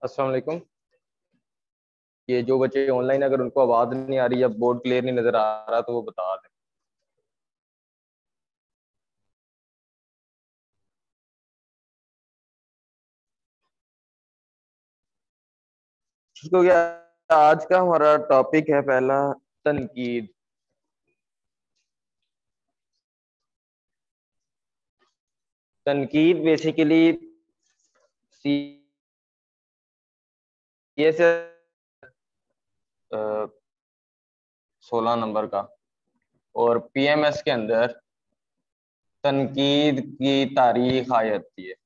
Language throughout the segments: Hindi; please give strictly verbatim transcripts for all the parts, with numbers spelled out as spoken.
अस्सलाम वालेकुम। ये जो बच्चे ऑनलाइन, अगर उनको आवाज नहीं आ रही या बोर्ड क्लियर नहीं नजर आ रहा तो वो बता दें। ठीक हो गया। आज का हमारा टॉपिक है पहला, तनकीद। तनकीद बेसिकली सी एस सोलह नंबर का, और पी एम एस के अंदर तनकीद की तारीख आ जाती है।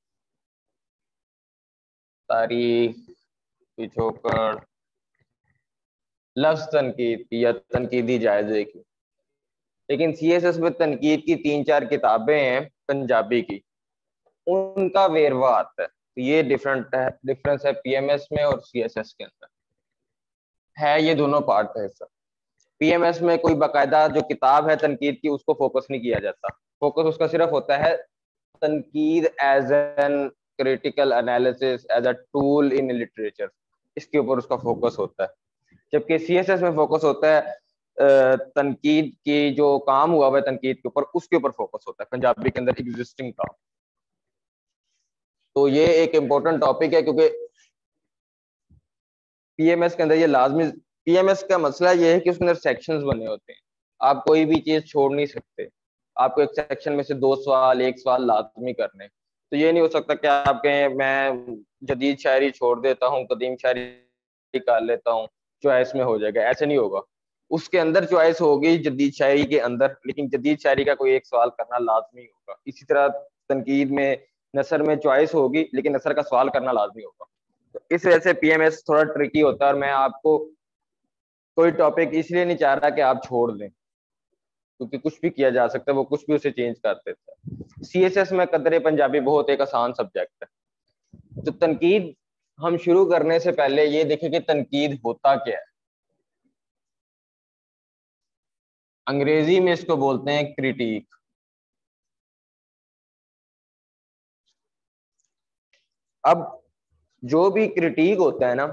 तारीख, पिछोकड़, लफ्ज तनकीद की या तनकीदी जायजे की। लेकिन सी एस एस में तनकीद की तीन चार किताबें हैं पंजाबी की, उनका वेरवा आता है। तो ये डिफरेंट है, डिफरेंस है पी एम एस में और सी एस एस के अंदर। है ये दोनों पार्ट का हिस्सा। पी एम एस में कोई बाकायदा जो किताब है तनकीद की उसको फोकस नहीं किया जाता। फोकस उसका सिर्फ होता है तनकीद as an critical analysis, as a tool in literature, इसके ऊपर उसका फोकस होता है। जबकि सी एस एस में फोकस होता है तनकीद की जो काम हुआ हुआ है तनकीद के ऊपर, उसके ऊपर फोकस होता है पंजाबी के अंदर एग्जिस्टिंग काम। तो ये एक इम्पोर्टेंट टॉपिक है, क्योंकि पी एम एस के अंदर ये लाजमी, पी एम एस का मसला ये है कि उसके अंदर सेक्शंस बने होते हैं। आप कोई भी चीज छोड़ नहीं सकते। आपको एक सेक्शन में से दो सवाल, एक सवाल लाजमी करने। तो ये नहीं हो सकता कि आप कहें मैं जदीद शायरी छोड़ देता हूँ, कदीम शायरी निकाल लेता हूँ, चॉइस में हो जाएगा। ऐसे नहीं होगा। उसके अंदर चॉइस होगी जदीद शायरी के अंदर, लेकिन जदीद शायरी का कोई एक सवाल करना लाजमी होगा। इसी तरह तनकीद में, नसर में चॉइस होगी, लेकिन नसर का सवाल करना लाजमी होगा। तो इस वजह से पी एम एस थोड़ा ट्रिकी होता है, और मैं आपको कोई टॉपिक इसलिए नहीं चाह रहा कि आप छोड़ दें, क्योंकि कुछ भी किया जा सकता है, वो कुछ भी उसे चेंज कर देता है। सी एस एस में कदरे पंजाबी बहुत एक आसान सब्जेक्ट है। तो तनकीद हम शुरू करने से पहले ये देखें कि तनकीद होता क्या है। अंग्रेजी में इसको बोलते हैं क्रिटिक। अब जो भी क्रिटिक होता है ना,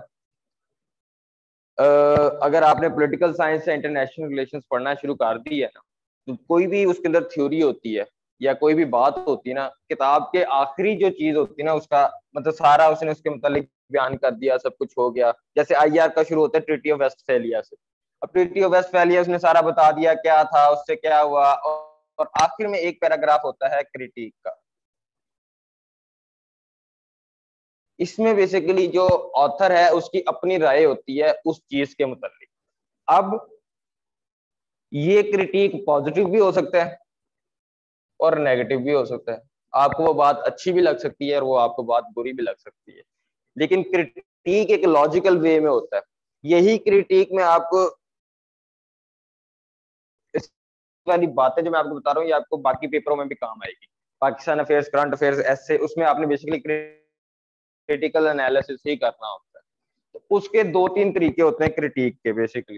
अगर आपने पॉलिटिकल साइंस या इंटरनेशनल रिलेशंस पढ़ना शुरू कर दी है ना, तो कोई भी उसके अंदर थ्योरी होती है या कोई भी बात होती है ना, किताब के आखिरी जो चीज होती है ना, उसका मतलब सारा उसने उसके मुतालिक बयान कर दिया, सब कुछ हो गया। जैसे आई आर का शुरू होता है ट्रीटी ऑफ वेस्टफैलिया से। अब ट्रीटी ऑफ वेस्टफैलिया उसने सारा बता दिया क्या था, उससे क्या हुआ, और, और आखिर में एक पैराग्राफ होता है क्रिटिक का। इसमें बेसिकली जो ऑथर है उसकी अपनी राय होती है उस चीज के मुतालिक। अब ये क्रिटिक पॉजिटिव भी हो सकता है और नेगेटिव भी हो सकता है। आपको वो बात अच्छी भी लग सकती है और वो आपको बात बुरी भी लग सकती है। लेकिन क्रिटिक एक लॉजिकल वे में होता है। यही क्रिटिक में आपको, इस वाली बातें जो मैं आपको बता रहा हूँ, ये आपको बाकी पेपरों में भी काम आएगी। पाकिस्तान अफेयर्स, करंट अफेयर्स, ऐसे उसमें आपने बेसिकली क्रिटिकल एनालिसिस ही करना होता है। तो उसके दो तीन तरीके होते हैं क्रिटिक के बेसिकली।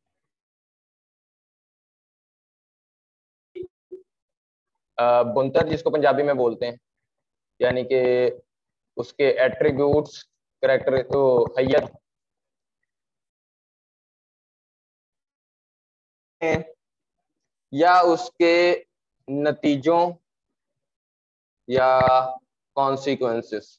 बुनतर जिसको पंजाबी में बोलते हैं, यानी कि उसके एट्रीब्यूट्स, करेक्टर, तो हैयत या उसके नतीजों या कॉन्सिक्वेंसेस,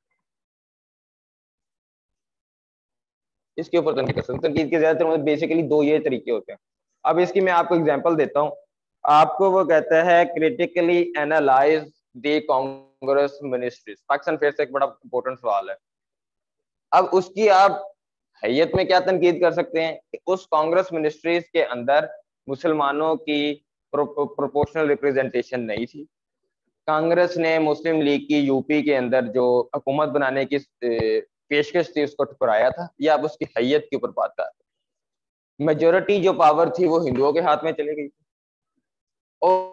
इसके ऊपर तनकीद कर सकते हैं। तनकीद के ज्यादातर मतलब बेसिकली दो ये तरीके होते हैं। अब इसकी मैं आपको एग्जांपल देता हूँ। आपको वो कहता है critically analyse the Congress ministries. Pakistan फेयर से एक बड़ा इंपॉर्टेंट सवाल है। अब उसकी आप हैयत में क्या तनकीद कर सकते हैं कि उस कांग्रेस मिनिस्ट्रीज के अंदर मुसलमानों की प्रोपोर्शनल रिप्रेजेंटेशन नहीं थी। कांग्रेस ने मुस्लिम लीग की यूपी के अंदर जो हुकूमत बनाने की पेशकश थी उसको ठुकराया था, या अब उसकी हैयत के ऊपर बात कर। मेजोरिटी जो पावर थी वो हिंदुओं के हाथ में चली गई और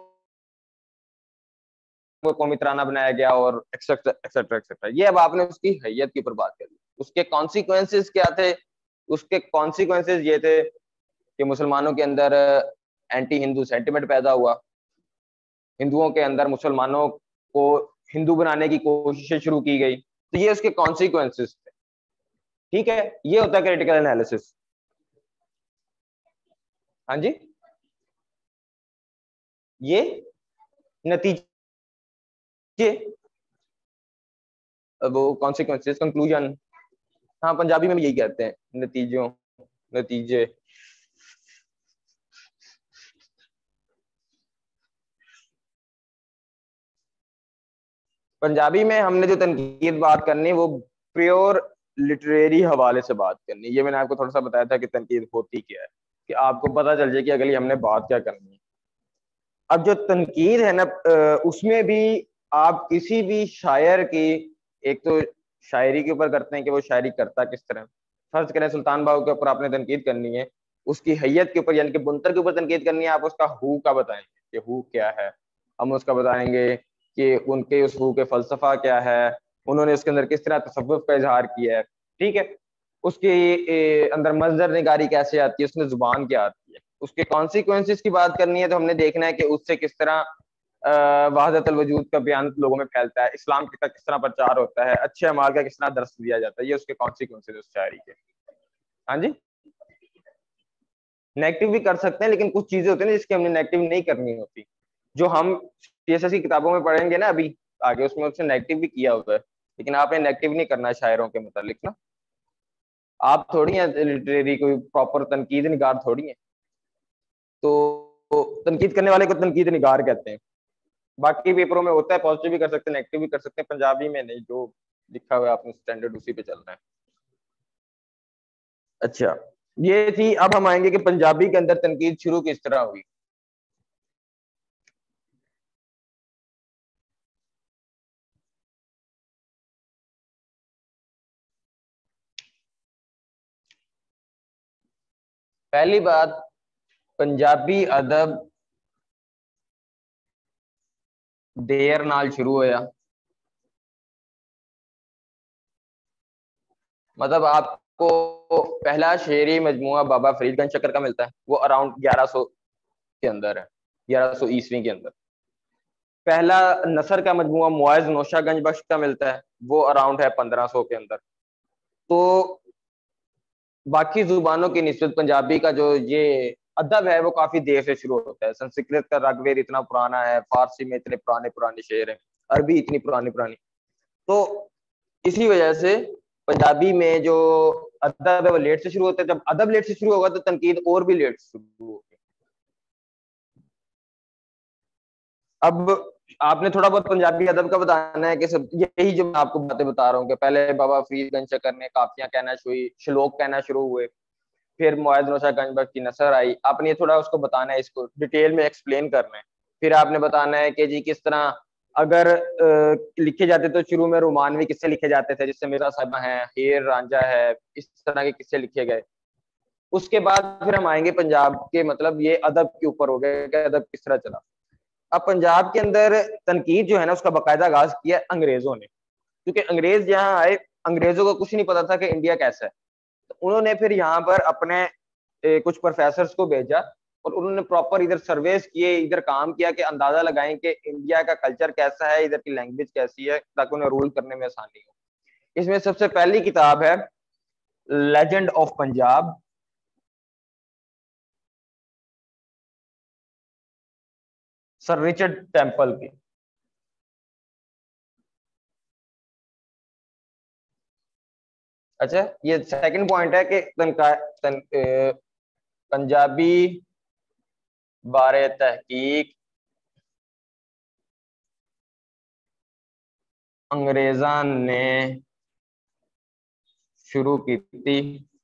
वो कौमी तराना बनाया गया और एक्सेट्रा एक्सेट्रा एक्सेट्रा। ये अब आपने उसकी हैयत के ऊपर बात कर ली। उसके कॉन्सिक्वेंसेस क्या थे? उसके कॉन्सिक्वेंसेस ये थे कि मुसलमानों के अंदर एंटी हिंदू सेंटिमेंट पैदा हुआ। हिंदुओं के अंदर मुसलमानों को हिंदू बनाने की कोशिशें शुरू की गई। तो ये उसके कॉन्सिक्वेंसेस थे। ठीक है, ये होता है क्रिटिकल एनालिसिस। हाँ जी, ये नतीजे, वो कॉन्सिक्वेंसेस, कंक्लूजन। हाँ, पंजाबी में भी यही कहते हैं, नतीजों, नतीजे। पंजाबी में हमने जो तनकीद बात करनी वो प्योर लिटरेरी हवाले से बात करनी। ये मैंने आपको थोड़ा सा बताया था कि तनकीद होती क्या है, कि आपको पता चल जाए कि अगली हमने बात क्या करनी है। अब जो तनकीद है ना, उसमें भी आप किसी भी शायर की, एक तो शायरी के ऊपर करते हैं कि वो शायरी करता किस तरह। फर्ज करें सुल्तान बाहू के ऊपर आपने तनकीद करनी है, उसकी हैयत के ऊपर यानी कि बुनतर के ऊपर तनकीद करनी है, आप उसका हु का बताएंगे कि हु क्या है। हम उसका बताएंगे कि उनके उस हु के फलसफा क्या है, उन्होंने उसके अंदर किस तरह तसव्वुफ का इजहार किया है। ठीक है, उसके ए, अंदर मंजर निगारी कैसे आती है, उसमें जुबान क्या आती है। उसके कॉन्सिक्वेंसेस की बात करनी है तो हमने देखना है कि उससे किस तरह वहदत वजूद का बयान लोगों में फैलता है, इस्लाम का किस तरह प्रचार होता है, अच्छे अमाल का किस तरह दर्स दिया जाता है। ये उसके कॉन्सिक्वेंसेस उस शायरी के। हाँ जी, नेगेटिव भी कर सकते हैं, लेकिन कुछ चीजें होती है ना जिसकी हमने नेगेटिव नहीं करनी होती, जो हम सीएसएस की किताबों में पढ़ेंगे ना अभी आगे, उसमें उसने नेगेटिव भी किया होगा, लेकिन आपने नेगेटिव नहीं करना है शायरों के मुतालिक ना। आप थोड़ी है लिटरेरी कोई प्रॉपर तनकीद निगार थोड़ी है। तो तनकीद करने वाले को तनकीद निगार कहते हैं। बाकी पेपरों में होता है, पॉजिटिव भी कर सकते हैं, नेगेटिव भी कर सकते हैं, पंजाबी में नहीं, जो लिखा हुआ है आपने स्टैंडर्ड उसी पे चलना है। अच्छा, ये थी। अब हम आएंगे कि पंजाबी के अंदर तनकीद शुरू किस तरह हुई। पहली बात, पंजाबी अदब देर नाल शुरू होया। मतलब आपको पहला शेरी मजमुआ बाबा फरीदगंज शक्कर का मिलता है, वो अराउंड ग्यारह सौ के अंदर है, ग्यारह सौ ईस्वी के अंदर। पहला नसर का मजमुआ मुआज नौशागंज बख्श का मिलता है, वो अराउंड है पंद्रह सौ के अंदर। तो बाकी जुबानों की निस्बत पंजाबी का जो ये अदब है वो काफी देर से शुरू होता है। संस्कृत का ऋग्वेद इतना पुराना है, फारसी में इतने पुराने पुराने शेर हैं, अरबी इतनी पुरानी पुरानी। तो इसी वजह से पंजाबी में जो अदब है वो लेट से शुरू होता है। जब अदब लेट से शुरू होगा तो तनकीद और भी लेट से शुरू होगी। अब आपने थोड़ा बहुत पंजाबी अदब का बताना है कि सब यही जो मैं आपको बातें बता रहा हूँ कि पहले बाबा फरीदगंज शक्कर ने काफियां कहना शुरू, श्लोक कहना शुरू हुए, फिर मुआज नौशा गंजबख्श की नसर आई। आपने ये थोड़ा उसको बताना है, इसको डिटेल में एक्सप्लेन करना है। फिर आपने बताना है कि जी किस तरह अगर आ, लिखे जाते तो शुरू में रोमानवी किस्से लिखे जाते थे, जिससे मेरा साहबा है, हीर रांझा है, इस तरह के किस्से लिखे गए। उसके बाद फिर हम आएंगे पंजाब के, मतलब ये अदब के ऊपर हो गया कि अदब किस तरह चला। अब पंजाब के अंदर तनकीद जो है ना उसका बाकायदा आगाज किया अंग्रेजों ने, क्योंकि अंग्रेज यहाँ आए, अंग्रेजों को कुछ नहीं पता था कि इंडिया कैसा है। तो उन्होंने फिर यहाँ पर अपने ए, कुछ प्रोफेसर्स को भेजा और उन्होंने प्रॉपर इधर सर्वेस किए, इधर काम किया कि अंदाजा लगाएं कि इंडिया का कल्चर कैसा है, इधर की लैंग्वेज कैसी है, ताकि उन्हें रूल करने में आसानी हो। इसमें सबसे पहली किताब है legend of Punjab, Sir Richard Temple की। अच्छा, ये सेकंड पॉइंट है कि तनका तन, ए, पंजाबी बारे तहकीक अंग्रेजा ने शुरू की थी।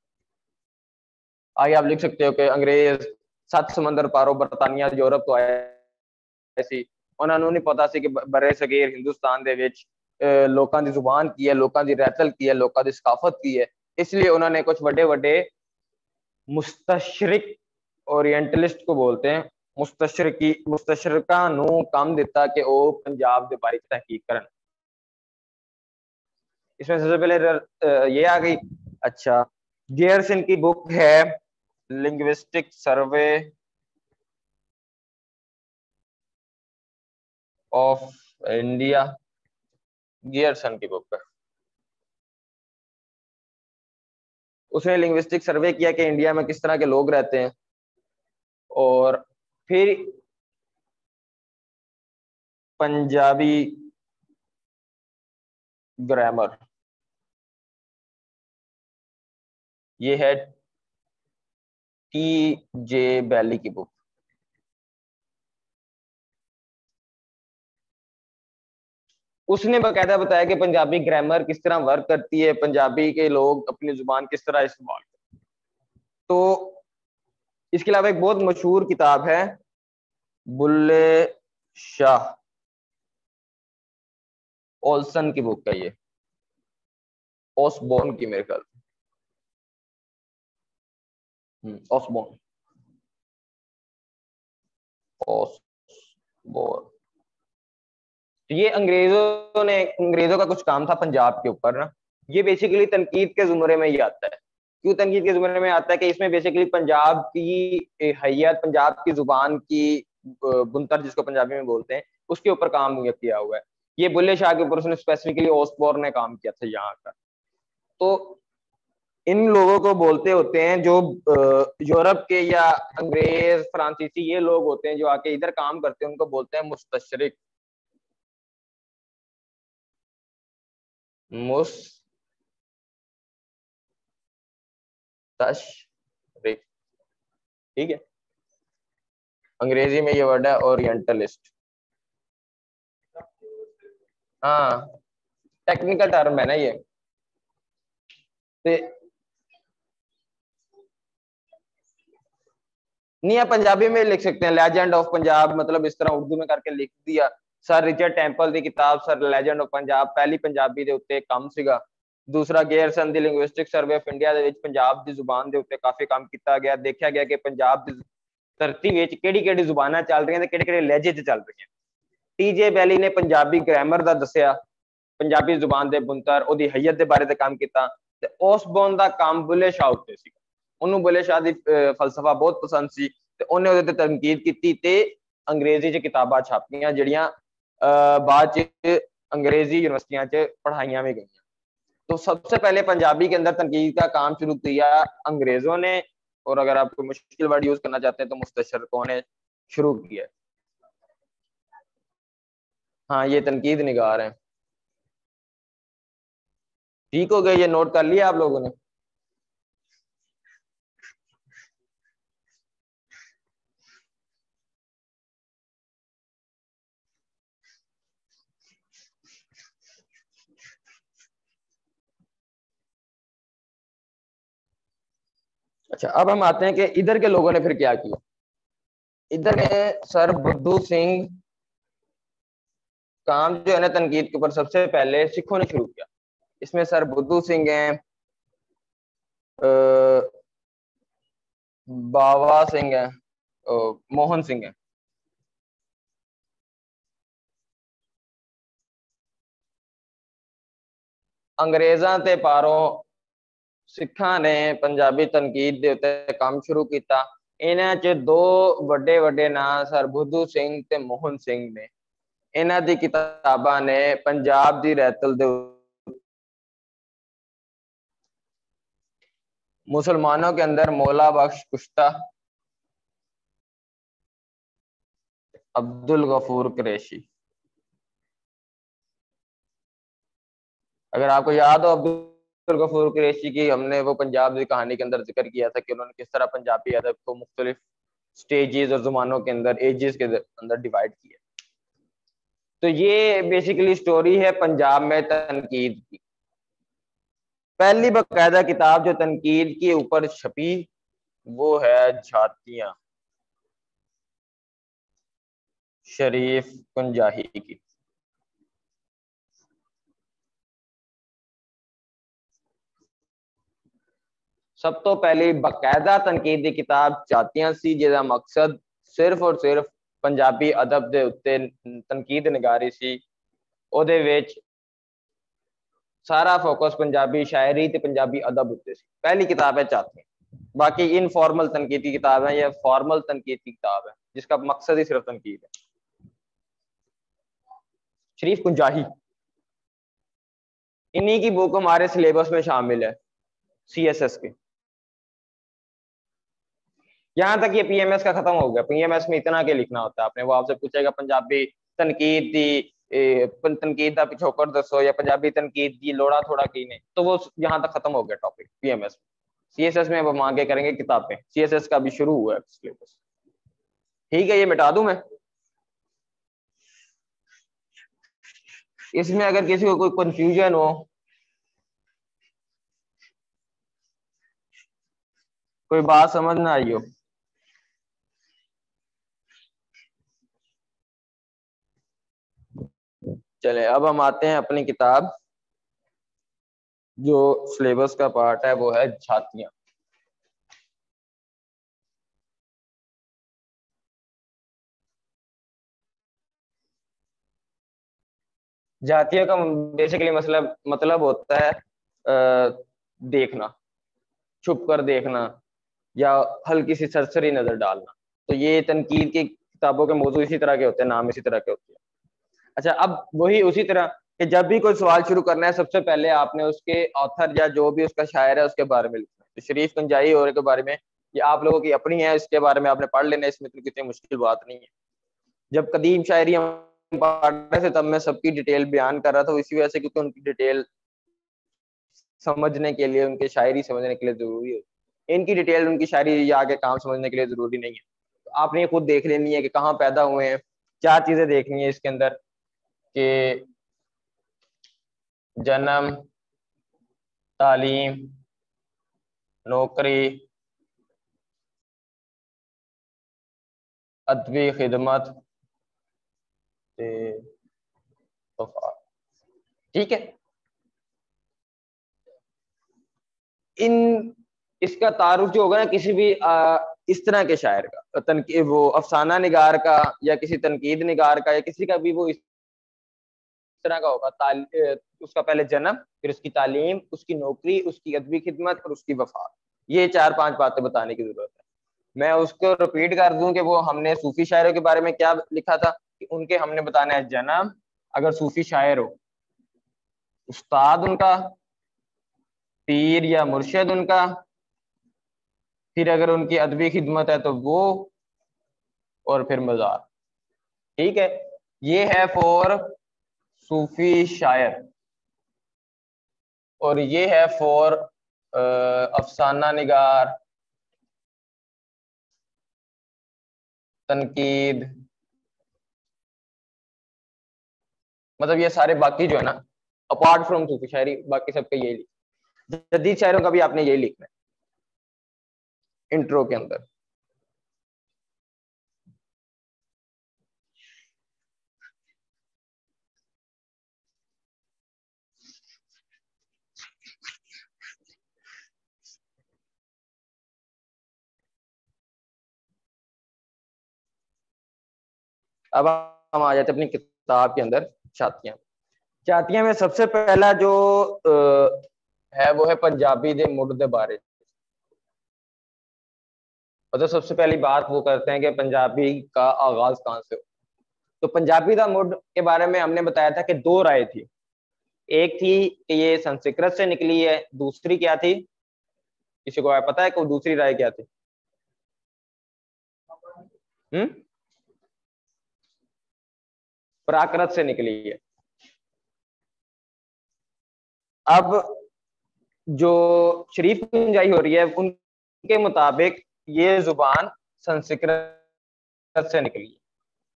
आगे आप लिख सकते हो कि अंग्रेज सत समंदर पारो बरतानिया यूरोप तो आए सी, ਉਹਨਾਂ ਨੂੰ ਨਹੀਂ ਪਤਾ ਸੀ ਕਿ ਬਰੇ ਸਗੀਰ ਹਿੰਦੁਸਤਾਨ ਦੇ ਵਿੱਚ ਲੋਕਾਂ ਦੀ ਜ਼ੁਬਾਨ ਕੀ ਹੈ, ਲੋਕਾਂ ਦੀ ਰਹਿਤਲ ਕੀ ਹੈ, ਲੋਕਾਂ ਦੀ ਸਕਾਫਤ ਕੀ ਹੈ। इसलिए उन्होंने कुछ बड़े बड़े मुस्तशरिक, ओरिएंटलिस्ट को बोलते हैं, मुस्तशरकी मुस्तशरका ਨੂੰ ਕੰਮ ਦਿੱਤਾ कि वो पंजाब के बारे तहकीक करन। इसमें सबसे पहले ये आ गई। अच्छा, गेयरसन की बुक है linguistic survey of India, Grierson की बुक है। उसने लिंग्विस्टिक सर्वे किया कि इंडिया में किस तरह के लोग रहते हैं, और फिर पंजाबी ग्रामर, ये है टी जे बैली की बुक। उसने बकायदा बताया कि पंजाबी ग्रामर किस तरह वर्क करती है, पंजाबी के लोग अपनी जुबान किस तरह इस्तेमाल करते हैं। तो इसके अलावा एक बहुत मशहूर किताब है बुल्ले शाह ओल्सन की बुक है, ये ओसबोर्न की मेरे ख्याल, ओसबोर्न ओसबोर्न। तो ये अंग्रेजों ने अंग्रेजों का कुछ काम था पंजाब के ऊपर ना। ये बेसिकली तनकीद के जुमरे में ही आता है। क्यों तनकीद के जुमरे में आता है कि इसमें बेसिकली पंजाब की हैयत, पंजाब की जुबान की बुनतर जिसको पंजाबी में बोलते हैं, उसके ऊपर काम किया हुआ है। ये बुल्ले शाह के ऊपर उसने स्पेसिफिकली ओसबोर्न ने काम किया था यहाँ का। तो इन लोगों को बोलते होते हैं जो यूरोप के या अंग्रेज फ्रांसीसी ये लोग होते हैं जो आके इधर काम करते हैं, उनको बोलते हैं मुस्तशरिक। मुस्तशरिक, ठीक है, अंग्रेजी में ये वर्ड है ओरिएंटलिस्ट। हाँ, टेक्निकल टर्म है ना ये। तो नहीं, आप पंजाबी में लिख सकते हैं लेजेंड ऑफ पंजाब, मतलब इस तरह उर्दू में करके लिख दिया। सर रिचर्ड टेम्पल की किताब सर लेजेंड ऑफ पंजाब पहली पंजाबी ਦੇ ਉੱਤੇ ਕੰਮ ਸੀਗਾ। दूसरा ਗੇਅਰਸਨ ਦੀ ਲਿੰਗੁਇਸਟਿਕ ਸਰਵੇ ਆਫ ਇੰਡੀਆ ਦੇ ਵਿੱਚ ਪੰਜਾਬ ਦੀ ਜ਼ੁਬਾਨ ਦੇ ਉੱਤੇ ਕਾਫੀ ਕੰਮ ਕੀਤਾ ਗਿਆ। ਦੇਖਿਆ ਗਿਆ ਕਿ ਪੰਜਾਬ ਦੀ ਧਰਤੀ ਵਿੱਚ ਕਿਹੜੀ ਕਿਹੜੀ ਜ਼ੁਬਾਨਾਂ ਚੱਲ ਰਹੀਆਂ ਤੇ ਕਿਹੜੇ ਕਿਹੜੇ ਲਹਿਜੇ 'ਚ ਚੱਲ ਰਹੀਆਂ। ਟੀ-ਜੇ ਬੈਲੀ ਨੇ ਪੰਜਾਬੀ ਗ੍ਰਾਮਰ ਦਾ ਦੱਸਿਆ, ਪੰਜਾਬੀ ਜ਼ੁਬਾਨ ਦੇ ਬੁਨਤਰ, ਉਹਦੀ ਹਯਤ ਦੇ ਬਾਰੇ ਤੇ ਕੰਮ ਕੀਤਾ, ਤੇ ओसबोर्न ਦਾ ਕੰਮ ਬੁੱਲੇ ਸ਼ਾਹ ਉੱਤੇ ਸੀ। ਉਹਨੂੰ ਬੁੱਲੇ ਸ਼ਾਹ ਦੀ ਫਲਸਫਾ ਬਹੁਤ ਪਸੰਦ ਸੀ ਤੇ ਉਹਨੇ ਉਹਦੇ ਤੇ ਤਨਕੀਦ ਕੀਤੀ ਤੇ ਅੰਗਰੇਜ਼ੀ 'ਚ ਕਿਤਾਬਾਂ ਛਾਪੀਆਂ ਜਿਹੜੀਆਂ बाद च अंग्रेजी यूनिवर्सिटियां च पढ़ाइयां भी गई। तो सबसे पहले पंजाबी के अंदर तनकीद का काम शुरू किया अंग्रेजों ने, और अगर आप कोई मुश्किल वर्ड यूज करना चाहते हैं तो मुस्तशरकों ने शुरू किया। हाँ, ये तनकीद निगार है। ठीक हो गया, ये नोट कर लिया आप लोगों ने। अच्छा, अब हम आते हैं कि इधर के लोगों ने फिर क्या किया। इधर ने सर बुद्धू सिंह काम जो है ना तनकीद के ऊपर सबसे पहले सिखों ने शुरू किया। इसमें सर बुद्धू सिंह हैं, बावा सिंह है, मोहन सिंह है। अंग्रेजा ते पारों सिखा ने पंजाबी तनकीद दे उत्ते काम शुरू किया। इन्हां च दो वड्डे वड्डे नाम सर बुद्धू सिंह ते मोहन सिंह ने। इन्हां दी किताबां ने पंजाब दी रैतल दे मुसलमानों के अंदर मौला बख्श कुश्ता, अब्दुल गफूर कुरैशी, अगर आपको याद हो अब्दुल गफूर कुरैशी की, हमने वो पंजाब की कहानी के अंदर जिक्र किया था कि उन्होंने किस तरह पंजाबी अदब को मुख्तलिफ स्टेजेस और जुमानों के अंदर, एजेस के अंदर डिवाइड किया। तो ये बेसिकली स्टोरी है पंजाब में तनकीद की। पहली बाकायदा किताब जो तनकीद के ऊपर छपी वो है झातियां शरीफ कुंजाही की। सब तो पहली बाकायदा तनकीद की किताब झातियां सी, जिसका मकसद सिर्फ और सिर्फ पंजाबी अदब दे उत्ते तनकीद निगारी सी। ओदे विच सारा फोकस पंजाबी शायरी ते पंजाबी अदब उत्ते सी। पहली किताब है झातियां। बाकी इनफॉर्मल तनकीद की किताब है या फॉर्मल तनकीद की किताब है जिसका मकसद ही सिर्फ तनकीद है। शरीफ कुंजाही, इन्हीं की बुक हमारे सिलेबस में शामिल है सी एस एस के। यहाँ तक ये पीएमएस का खत्म हो गया। पीएमएस में इतना के लिखना होता है आपने, वो आपसे पूछेगा पंजाबी तनकीद दी ए, तनकीद का पिछोकर दसो या पंजाबी तनकीद दी लोड़ा थोड़ा की नहीं, तो वो यहाँ तक खत्म हो गया टॉपिक पीएमएस। सीएसएस में अब मांगे करेंगे किताबें, सीएसएस का भी शुरू हुआ है सिलेबस। ठीक है, ये मिटा दूं मैं। इसमें अगर किसी को कोई कंफ्यूजन हो, कोई बात समझ ना आई हो, चले अब हम आते हैं अपनी किताब, जो सिलेबस का पार्ट है वो है झातियां। जातियों का बेसिकली मतलब मतलब होता है आ, देखना, छुप कर देखना या हल्की सी सरसरी नजर डालना। तो ये तनकीद की किताबों के मौजूद इसी तरह के होते हैं, नाम इसी तरह के होते हैं। अच्छा, अब वही उसी तरह कि जब भी कोई सवाल शुरू करना है, सबसे पहले आपने उसके ऑथर या जो भी उसका शायर है उसके बारे में लिखना है। तो शरीफ कुंजाई और के बारे में, ये आप लोगों की अपनी है, इसके बारे में आपने पढ़ लेना है, इसमें तो कितनी मुश्किल बात नहीं है। जब कदीम शायरी हम पढ़ रहे थे तब मैं सबकी डिटेल बयान कर रहा था, इसी वजह से क्योंकि उनकी डिटेल समझने के लिए, उनके शायरी समझने के लिए जरूरी है। इनकी डिटेल, उनकी शायरी या आगे काम समझने के लिए जरूरी नहीं है। तो आपने ये खुद देख लेनी है कि कहाँ पैदा हुए हैं। चार चीजें देखनी है इसके अंदर कि जन्म, तालीम, नौकरी, अदबी खिदमत, ठीक है। इन इसका तारुफ जो होगा ना किसी भी आ, इस तरह के शायर का, तनकी वो अफसाना निगार का या किसी तनकीद निगार का या किसी का भी, वो इस तरह का होगा। ताल, उसका पहले जन्म, फिर उसकी तालीम, उसकी नौकरी, उसकी अदबी खिदमत और उसकी वफा। ये चार पांच बातें बताने की जरूरत है। मैं उसको रिपीट कर दूं कि वो हमने सूफी शायरों के बारे में क्या लिखा था कि उनके हमने बताना है जन्म, अगर सूफी शायर हो, उस्ताद उनका, पीर या मुर्शिद उनका, फिर अगर उनकी अदबी खिदमत है तो वो, और फिर मजार। ठीक है, ये है फॉर सूफी शायर, और ये है फॉर अफसाना निगार, तनकीद, मतलब ये सारे बाकी जो है ना, अपार्ट फ्रॉम सूफी शायरी, बाकी सबका यही लिख। जदीद शायरों का भी आपने यही लिखना है इंट्रो के अंदर। अब हम आ जाते हैं अपनी किताब के अंदर, छातियां। छातियां में सबसे पहला जो आ, है वो है पंजाबी दे मुड दे बारे। तो सबसे पहली बात वो करते हैं कि पंजाबी का आगाज कहाँ से हो। तो पंजाबी का मुड के बारे में हमने बताया था कि दो राय थी। एक थी कि ये संस्कृत से निकली है, दूसरी क्या थी, किसी को पता है को दूसरी राय क्या थी? हम्म प्राकृत से निकली है। अब जो शरीफ गुंजाई हो रही है उनके मुताबिक ये जुबान संस्कृत से निकली है।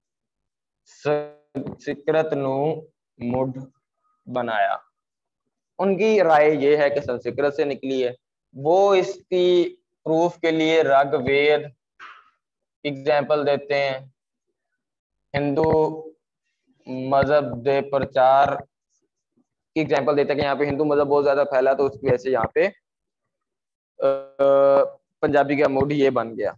संस्कृत नु मुड बनाया, उनकी राय ये है कि संस्कृत से निकली है। वो इसकी प्रूफ के लिए ऋग वेद एग्जाम्पल देते हैं, हिंदू मजहब दे प्रचार की एग्जाम्पल देते हैं कि यहाँ पे हिंदू मजहब बहुत ज्यादा फैला, तो उसकी वजह से यहाँ पे पंजाबी का मूड ये बन गया।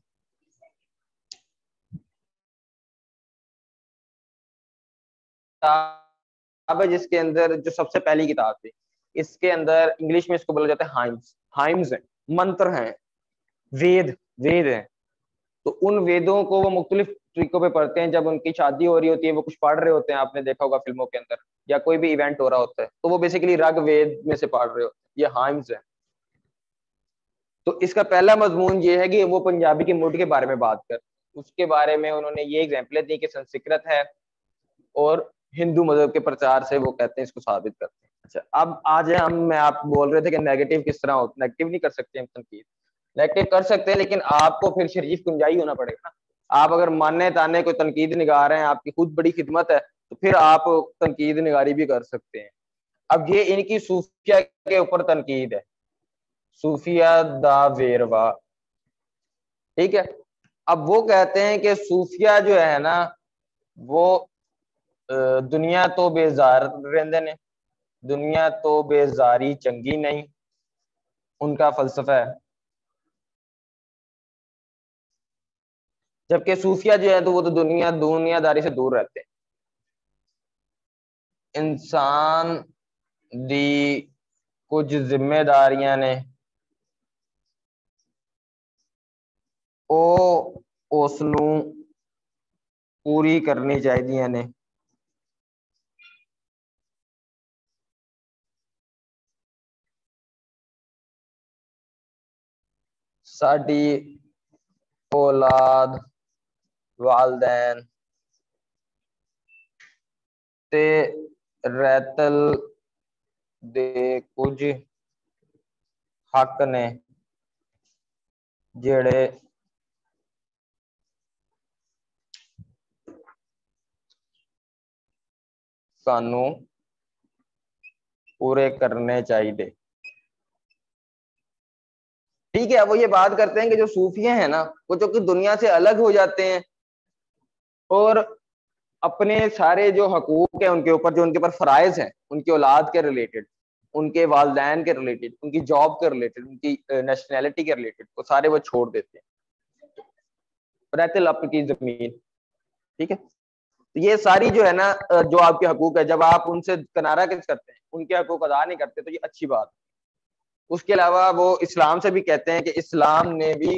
किताब है जिसके अंदर, जो सबसे पहली किताब थी, इसके अंदर इंग्लिश में इसको बोला जाता है हाइम्स। हाइम्स है, मंत्र हैं, वेद वेद हैं। तो उन वेदों को वो मुख्तलिफ तरीकों पे पढ़ते हैं। जब उनकी शादी हो रही होती है वो कुछ पढ़ रहे होते हैं, आपने देखा होगा फिल्मों के अंदर, या कोई भी इवेंट हो रहा होता है तो वो बेसिकली ऋग वेद में से पढ़ रहे होते हैं। ये हाइम्स है। तो इसका पहला मजमून ये है कि वो पंजाबी के मूड के बारे में बात कर, उसके बारे में उन्होंने ये एग्जाम्पलें दी कि संस्कृत है और हिंदू मजहब के प्रचार से वो कहते हैं इसको साबित करते हैं। अच्छा, अब आज हम मैं आप बोल रहे थे कि नेगेटिव किस तरह होता, नेगेटिव नहीं कर सकते हम तनकीद, नेगेटिव कर सकते हैं लेकिन आपको फिर शरीफ गुंजाई होना पड़ेगा ना। आप अगर मानने ताने कोई तनकीद निगाह रहे हैं, आपकी खुद बड़ी खिदमत है, तो फिर आप तनकीद निगारी भी कर सकते हैं। अब ये इनकी सूफिया के ऊपर तनकीद है, सूफिया दा वेरवा, ठीक है। अब वो कहते हैं कि सूफिया जो है ना वो दुनिया तो बेजार रहंदे ने, दुनिया तो बेजारी चंगी नहीं, उनका फलसफा है। जबकि सूफिया जो है तो वो तो दुनिया दुनियादारी से दूर रहते हैं। इंसान दी कुछ जिम्मेदारियां ने ਉਹ ਉਸ ਨੂੰ पूरी करनी चाहिए ने। साडी औलाद वालदैन ते रैतल दे कुछ हक ने जेड़े सानू पूरे करने चाहिए। ठीक है, वो ये बात करते हैं कि जो सूफिया है ना वो जो कि दुनिया से अलग हो जाते हैं और अपने सारे जो हकूक है उनके ऊपर, जो उनके ऊपर फराइज हैं उनकी औलाद के रिलेटेड, उनके वालदैन के रिलेटेड, उनकी जॉब के रिलेटेड, उनकी नेशनैलिटी के रिलेटेड, वो सारे वो छोड़ देते हैं, रहते लप की जमीन। ठीक है, तो ये सारी जो है ना जो आपके हकूक है, जब आप उनसे किनारा किस करते हैं, उनके हकूक अदा नहीं करते, तो ये अच्छी बात। उसके अलावा वो इस्लाम से भी कहते हैं कि इस्लाम ने भी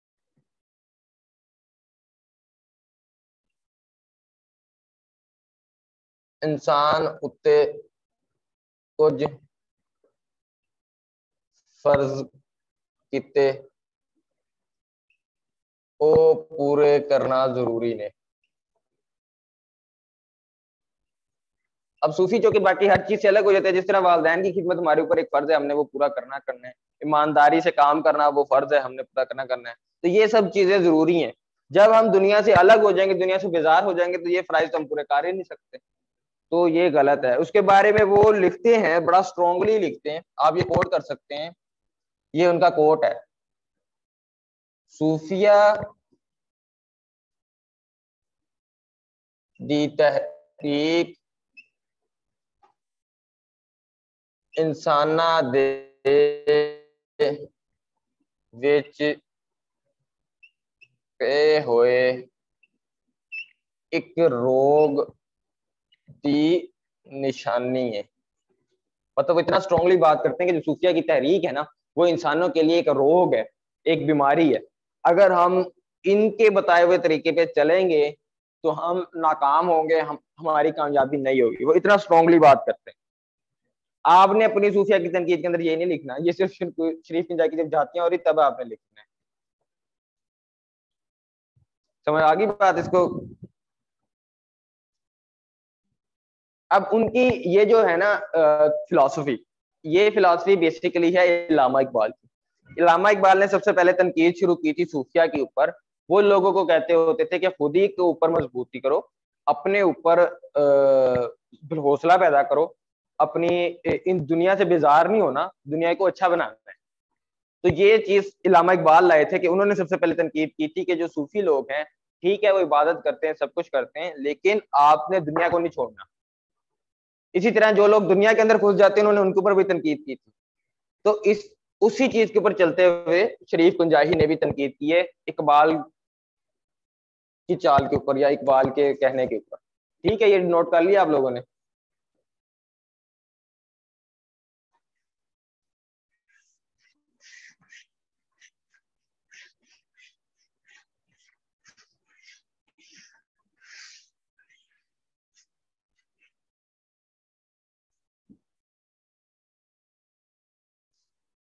इंसान उत्ते कुछ फर्ज किते वो पूरे करना जरूरी ने। अब सूफी जो कि बाकी हर चीज से अलग हो जाते हैं, जिस तरह वालदैन की खिदमत हमारे ऊपर एक फर्ज है, हमने वो पूरा करना करना है, ईमानदारी से काम करना वो फर्ज है, हमने पूरा करना करना है, तो ये सब चीजें जरूरी हैं। जब हम दुनिया से अलग हो जाएंगे, दुनिया से बेजार हो जाएंगे, तो ये फराइज तो हम पूरे कर ही नहीं सकते, तो ये गलत है। उसके बारे में वो लिखते हैं, बड़ा स्ट्रांगली लिखते हैं, आप ये कोट कर सकते हैं, ये उनका कोट है, सूफिया दी तहकीक इंसाना दे विच पे होए एक रोग की निशानी है। मतलब इतना स्ट्रांगली बात करते हैं कि जो सूफिया की तहरीक है ना वो इंसानों के लिए एक रोग है, एक बीमारी है। अगर हम इनके बताए हुए तरीके पे चलेंगे तो हम नाकाम होंगे, हम हमारी कामयाबी नहीं होगी, वो इतना स्ट्रांगली बात करते हैं। आपने अपनी सूफिया की तनकीद के अंदर ये नहीं लिखना, ये सिर्फ शरीफ की जब जातियां हो रही तब आपने लिखना है। समझ आ गई बात इसको। अब उनकी ये जो है ना फिलॉसफी, ये फिलॉसफी बेसिकली है इल्लामा इकबाल की। इल्लामा इकबाल ने सबसे पहले तनकीद शुरू की थी सूफिया के ऊपर। वो लोगों को कहते होते थे कि खुद ही के ऊपर मजबूती करो, अपने ऊपर हौसला पैदा करो, अपनी इन दुनिया से बेजार नहीं होना, दुनिया को अच्छा बनाना है। तो ये चीज इल्लामा इकबाल लाए थे कि उन्होंने सबसे पहले तनकीद की थी कि जो सूफी लोग हैं, ठीक है वो इबादत करते हैं, सब कुछ करते हैं, लेकिन आपने दुनिया को नहीं छोड़ना। इसी तरह जो लोग दुनिया के अंदर घुस जाते हैं उन्होंने उनके ऊपर भी तनकीद की थी। तो इस उसी चीज के ऊपर चलते हुए शरीफ कुंजाही ने भी तनकीद की है इकबाल की चाल के ऊपर या इकबाल के कहने के ऊपर। ठीक है, ये नोट कर लिया आप लोगों ने।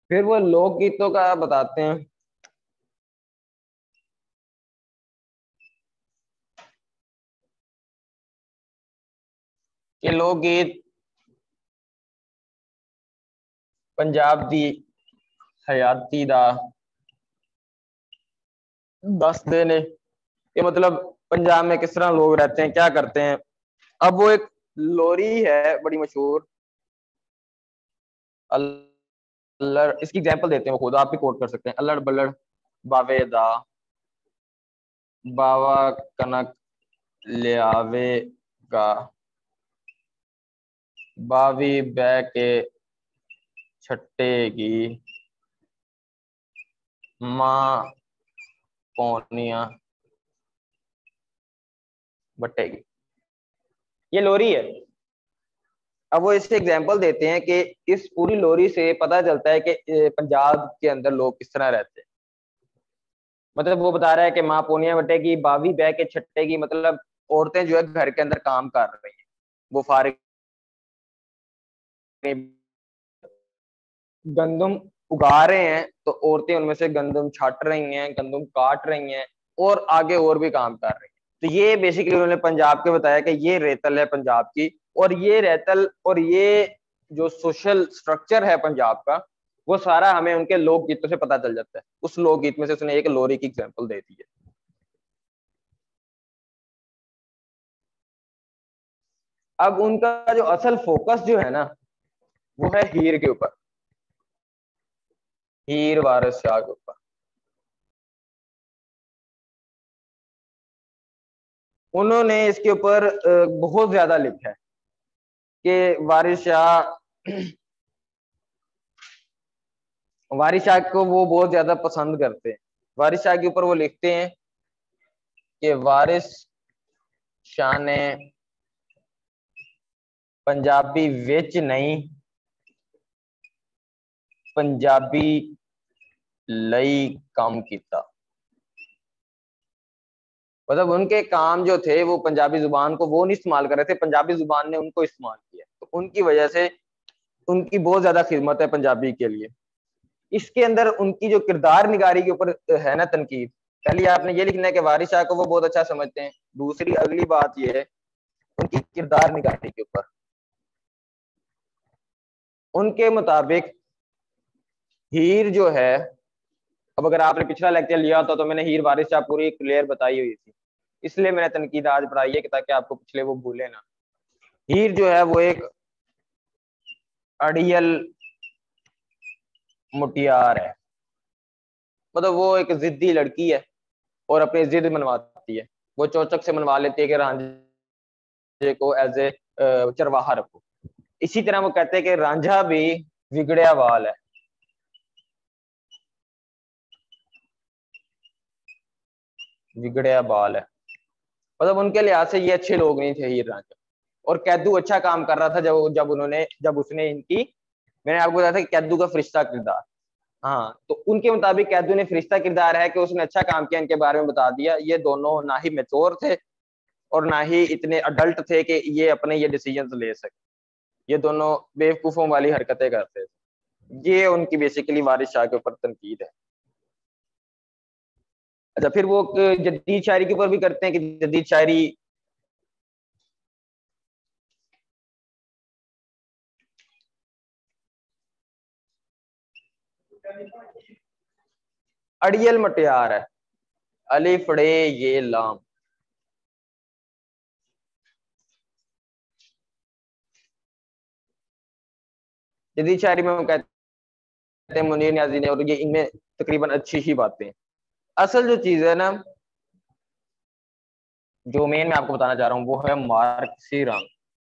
फिर वो लोकगीतों का बताते हैं कि लोकगीत पंजाब दी हयाती दा दस देने, ये मतलब पंजाब में किस तरह लोग रहते हैं, क्या करते हैं। अब वो एक लोरी है बड़ी मशहूर, अल्लड़, इसकी एग्जांपल देते हैं, वो खुद आप भी कोट कर सकते हैं। अल्लड़ बल्लड़ बावे दा बावा कनक लियावेगा, बावी बह के छट्टेगी, माँ पौनिया बटेगी। ये लोरी है। अब वो इससे एग्जांपल देते हैं कि इस पूरी लोरी से पता चलता है कि पंजाब के अंदर लोग किस तरह रहते हैं। मतलब वो बता रहा है कि माँ पोनिया बटेगी, बावी बह के छट्टेगी, मतलब औरतें जो है घर के अंदर काम कर रही हैं, वो फारिग गंदम उगा रहे हैं तो औरतें उनमें से गंदम छाट रही हैं, गंदम काट रही हैं और आगे और भी काम कर रही हैं। तो ये बेसिकली उन्होंने पंजाब के बताया कि ये रेतल है पंजाब की, और ये रेतल और ये जो सोशल स्ट्रक्चर है पंजाब का, वो सारा हमें उनके लोकगीतों से पता चल जाता है। उस लोकगीत में से उसने एक लोरी की एग्जाम्पल दे दी है। अब उनका जो असल फोकस जो है ना, वो है हीर के ऊपर, हीर वारिस शाह के ऊपर। उन्होंने इसके ऊपर बहुत ज्यादा लिखा है कि वारिस शाह वारिस शाह को वो बहुत ज्यादा पसंद करते हैं। वारिस शाह के ऊपर वो लिखते हैं कि वारिस शाह ने पंजाबी विच नहीं, पंजाबी लई काम किया। मतलब उनके काम जो थे वो पंजाबी जुबान को वो नहीं इस्तेमाल कर रहे थे, पंजाबी जुबान ने उनको इस्तेमाल किया, तो उनकी वजह से उनकी बहुत ज्यादा खिदमत है पंजाबी के लिए। इसके अंदर उनकी जो किरदार निगारी के ऊपर है ना तनकीद, पहले आपने ये लिखना है कि वारिस शाह को वो बहुत अच्छा समझते हैं। दूसरी अगली बात ये है उनकी किरदार निगारी के ऊपर। उनके मुताबिक हीर जो है, अब अगर आपने पिछला लेक्चर लिया होता तो मैंने हीर वारिस शाह पूरी क्लियर बताई हुई थी, इसलिए मैंने तनकीद आज पढ़ाई है कि ताकि आपको पिछले वो भूले ना। हीर जो है वो एक अड़ियल मुटियार है, मतलब वो एक जिद्दी लड़की है और अपनी जिद मनवाती है। वो चौचक से मनवा लेती है कि रांझे को एज ए चरवाहा रखो। इसी तरह वो कहते हैं कि रांझा भी बिगड़िया वाल है, बिगड़िया बाल है, मतलब उनके लिहाज से ये अच्छे लोग नहीं थे हीर रांझा। और कैदू अच्छा काम कर रहा था जब जब उन्होंने जब उसने इनकी, मैंने आपको बताया था कि कैदू का फरिश्ता किरदार, हाँ, तो उनके मुताबिक कैदू ने फरिश्ता किरदार है कि उसने अच्छा काम किया, इनके बारे में बता दिया। ये दोनों ना ही मैच्योर थे और ना ही इतने अडल्ट थे कि ये अपने ये डिसीजन ले सके। ये दोनों बेवकूफों वाली हरकतें करते थे। ये उनकी बेसिकली वारिस शाह के ऊपर तनकीद है। अच्छा, फिर वो जदीद शायरी के ऊपर भी करते हैं कि जदीद शायरी अड़ियल मटियार है, अलिफ ड़े ये लाम। जदीद शायरी में वो कहते हैं मुनीर न्याजी ने, और ये इनमें तकरीबन अच्छी ही बातें हैं। असल जो चीज है ना, जो मेन मैं आपको बताना चाह रहा हूँ वो है मार्क्सी रंग।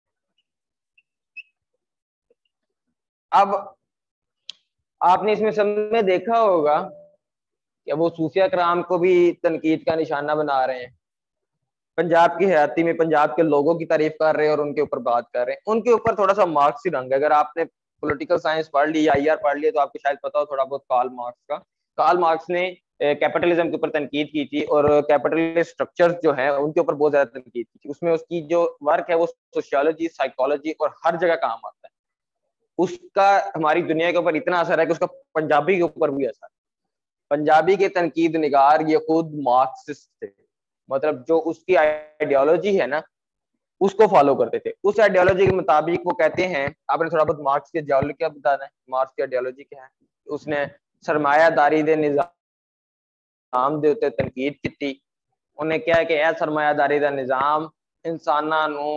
अब आपने इसमें सब में देखा होगा कि वो सूफिया कराम को भी तनकीद का निशाना बना रहे हैं, पंजाब की हयाती में पंजाब के लोगों की तारीफ कर रहे हैं और उनके ऊपर बात कर रहे हैं। उनके ऊपर थोड़ा सा मार्क्सी रंग है। अगर आपने पॉलिटिकल साइंस पढ़ ली या आई आर पढ़ लिया तो आपको शायद पता हो थोड़ा बहुत कार्ल मार्क्स का। कार्ल मार्क्स ने कैपिटलिज्म के ऊपर तनकीद की थी और कैपिटलिस्ट स्ट्रक्चर्स जो है उनके ऊपर बहुत ज्यादा तनकीद की थी। उसमें उसकी जो वर्क है वो सोशियोलॉजी, साइकोलॉजी और हर जगह काम आता है। उसका हमारी दुनिया के ऊपर इतना असर है कि उसका पंजाबी के ऊपर भी असर। पंजाबी के तनकीद निगार ये खुद मार्क्सिस्ट थे, मतलब जो उसकी आइडियोलॉजी है ना उसको फॉलो करते थे। उस आइडियोलॉजी के मुताबिक वो कहते हैं, आपने थोड़ा बहुत मार्क्स की आइडियोलॉजी क्या बताना है, मार्क्स की आइडियोलॉजी क्या है? उसने सरमायादारी दे निजाम दे उत्ते तनकीद की। उन्हें क्या है कि यह सरमायादारी का निजाम इंसानां नू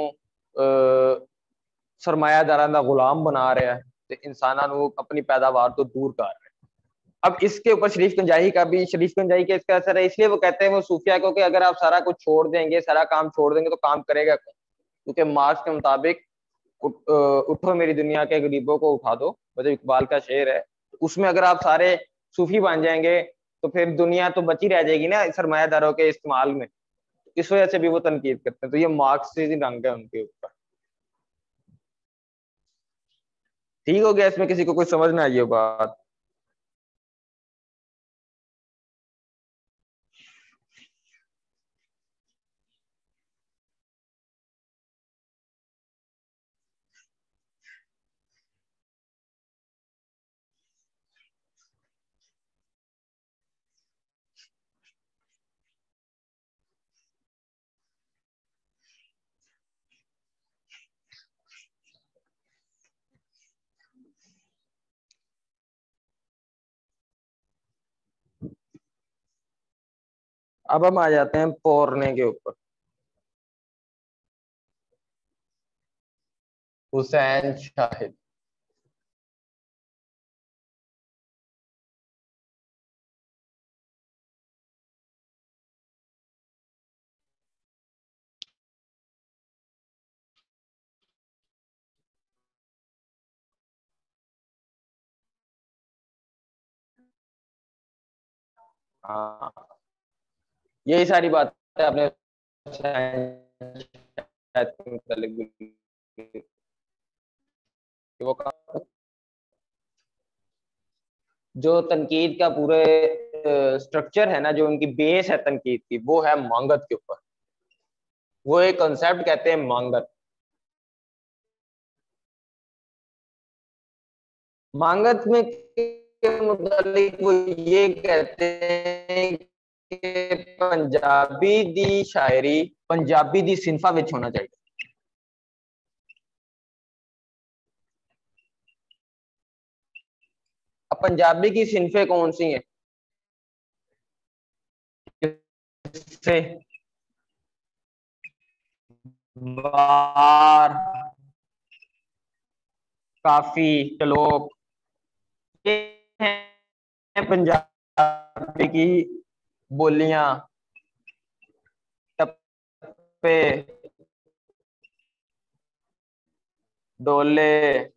सरमायादारां दा गुलाम बना रहा है, तो इंसानां नू अपनी पैदावार तो दूर कर रहा है। अब इसके ऊपर शरीफ गंजाही का भी, शरीफ गंजाही का इसका असर है, इसलिए वो कहते हैं वो सूफिया को कि अगर आप सारा कुछ छोड़ देंगे, सारा काम छोड़ देंगे तो काम करेगा कौन? क्योंकि मार्क्स के मुताबिक उठो मेरी दुनिया के गरीबों को उठा दो, मतलब इकबाल का शेर है, उसमें अगर आप सारे सूफी बन जाएंगे तो फिर दुनिया तो बची रह जाएगी ना सरमायादारों के इस्तेमाल में। इस वजह से भी वो तनकीद करते हैं। तो ये मार्क्स से रंग है उनके ऊपर। ठीक हो गया, इसमें किसी को कोई समझ ना आई हो बात? अब हम आ जाते हैं पौरने के ऊपर। हुसैन शाहिद। हाँ, यही सारी बातें आपने हुसैन शाहिद के मुतालिक बोली कि वो जो तनकीद का पूरे स्ट्रक्चर है ना, जो उनकी बेस है तनकीद की, वो है मांगत के ऊपर। वो एक कॉन्सेप्ट कहते हैं मांगत। मांगत में के मुतालिक वो ये कहते हैं कि पंजाबी दी शायरी पंजाबी दी सिंफा विच होना चाहिए। अब पंजाबी की सिंफे कौन सी हैं? से वार, काफी, चलोक, ये हैं पंजाबी की बोलियां। टप्पे, डोले,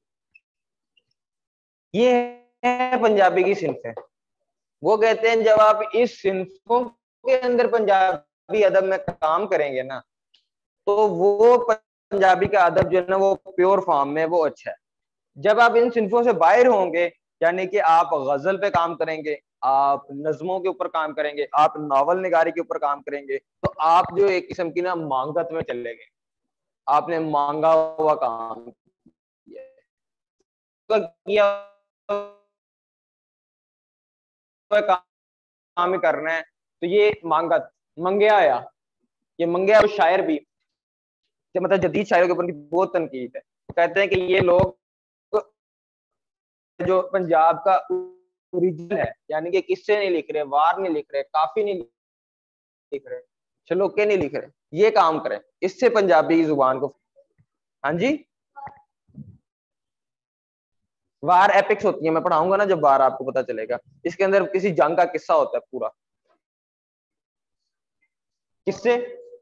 ये है पंजाबी की सिंफें। वो कहते हैं जब आप इस सिंफों के अंदर पंजाबी अदब में काम करेंगे ना, तो वो पंजाबी का अदब जो है ना वो प्योर फॉर्म में वो अच्छा है। जब आप इन सिंफों से बाहर होंगे, यानी कि आप गजल पे काम करेंगे, आप नज्मों के ऊपर काम करेंगे, आप नावल निगारी के ऊपर काम करेंगे, तो आप जो एक किस्म की ना मांगत में चले गए, आपने मांगा हुआ काम किया, काम ही करना है, तो ये मांगत मंगया आया। ये मंगया शायर भी, मतलब जदीद शायरों के ऊपर की बहुत तनकीद है। कहते हैं कि ये लोग जो पंजाब का ओरिजिनल है, यानी कि किस्से नहीं लिख रहे, वार नहीं लिख रहे, काफी नहीं लिख रहे, शलोके नहीं लिख रहे, ये काम करें, इससे पंजाबी की जुबान को। हाँ जी, वार एपिक्स होती है, मैं पढ़ाऊंगा ना जब वार, आपको पता चलेगा। इसके अंदर किसी जंग का किस्सा होता है पूरा। किससे?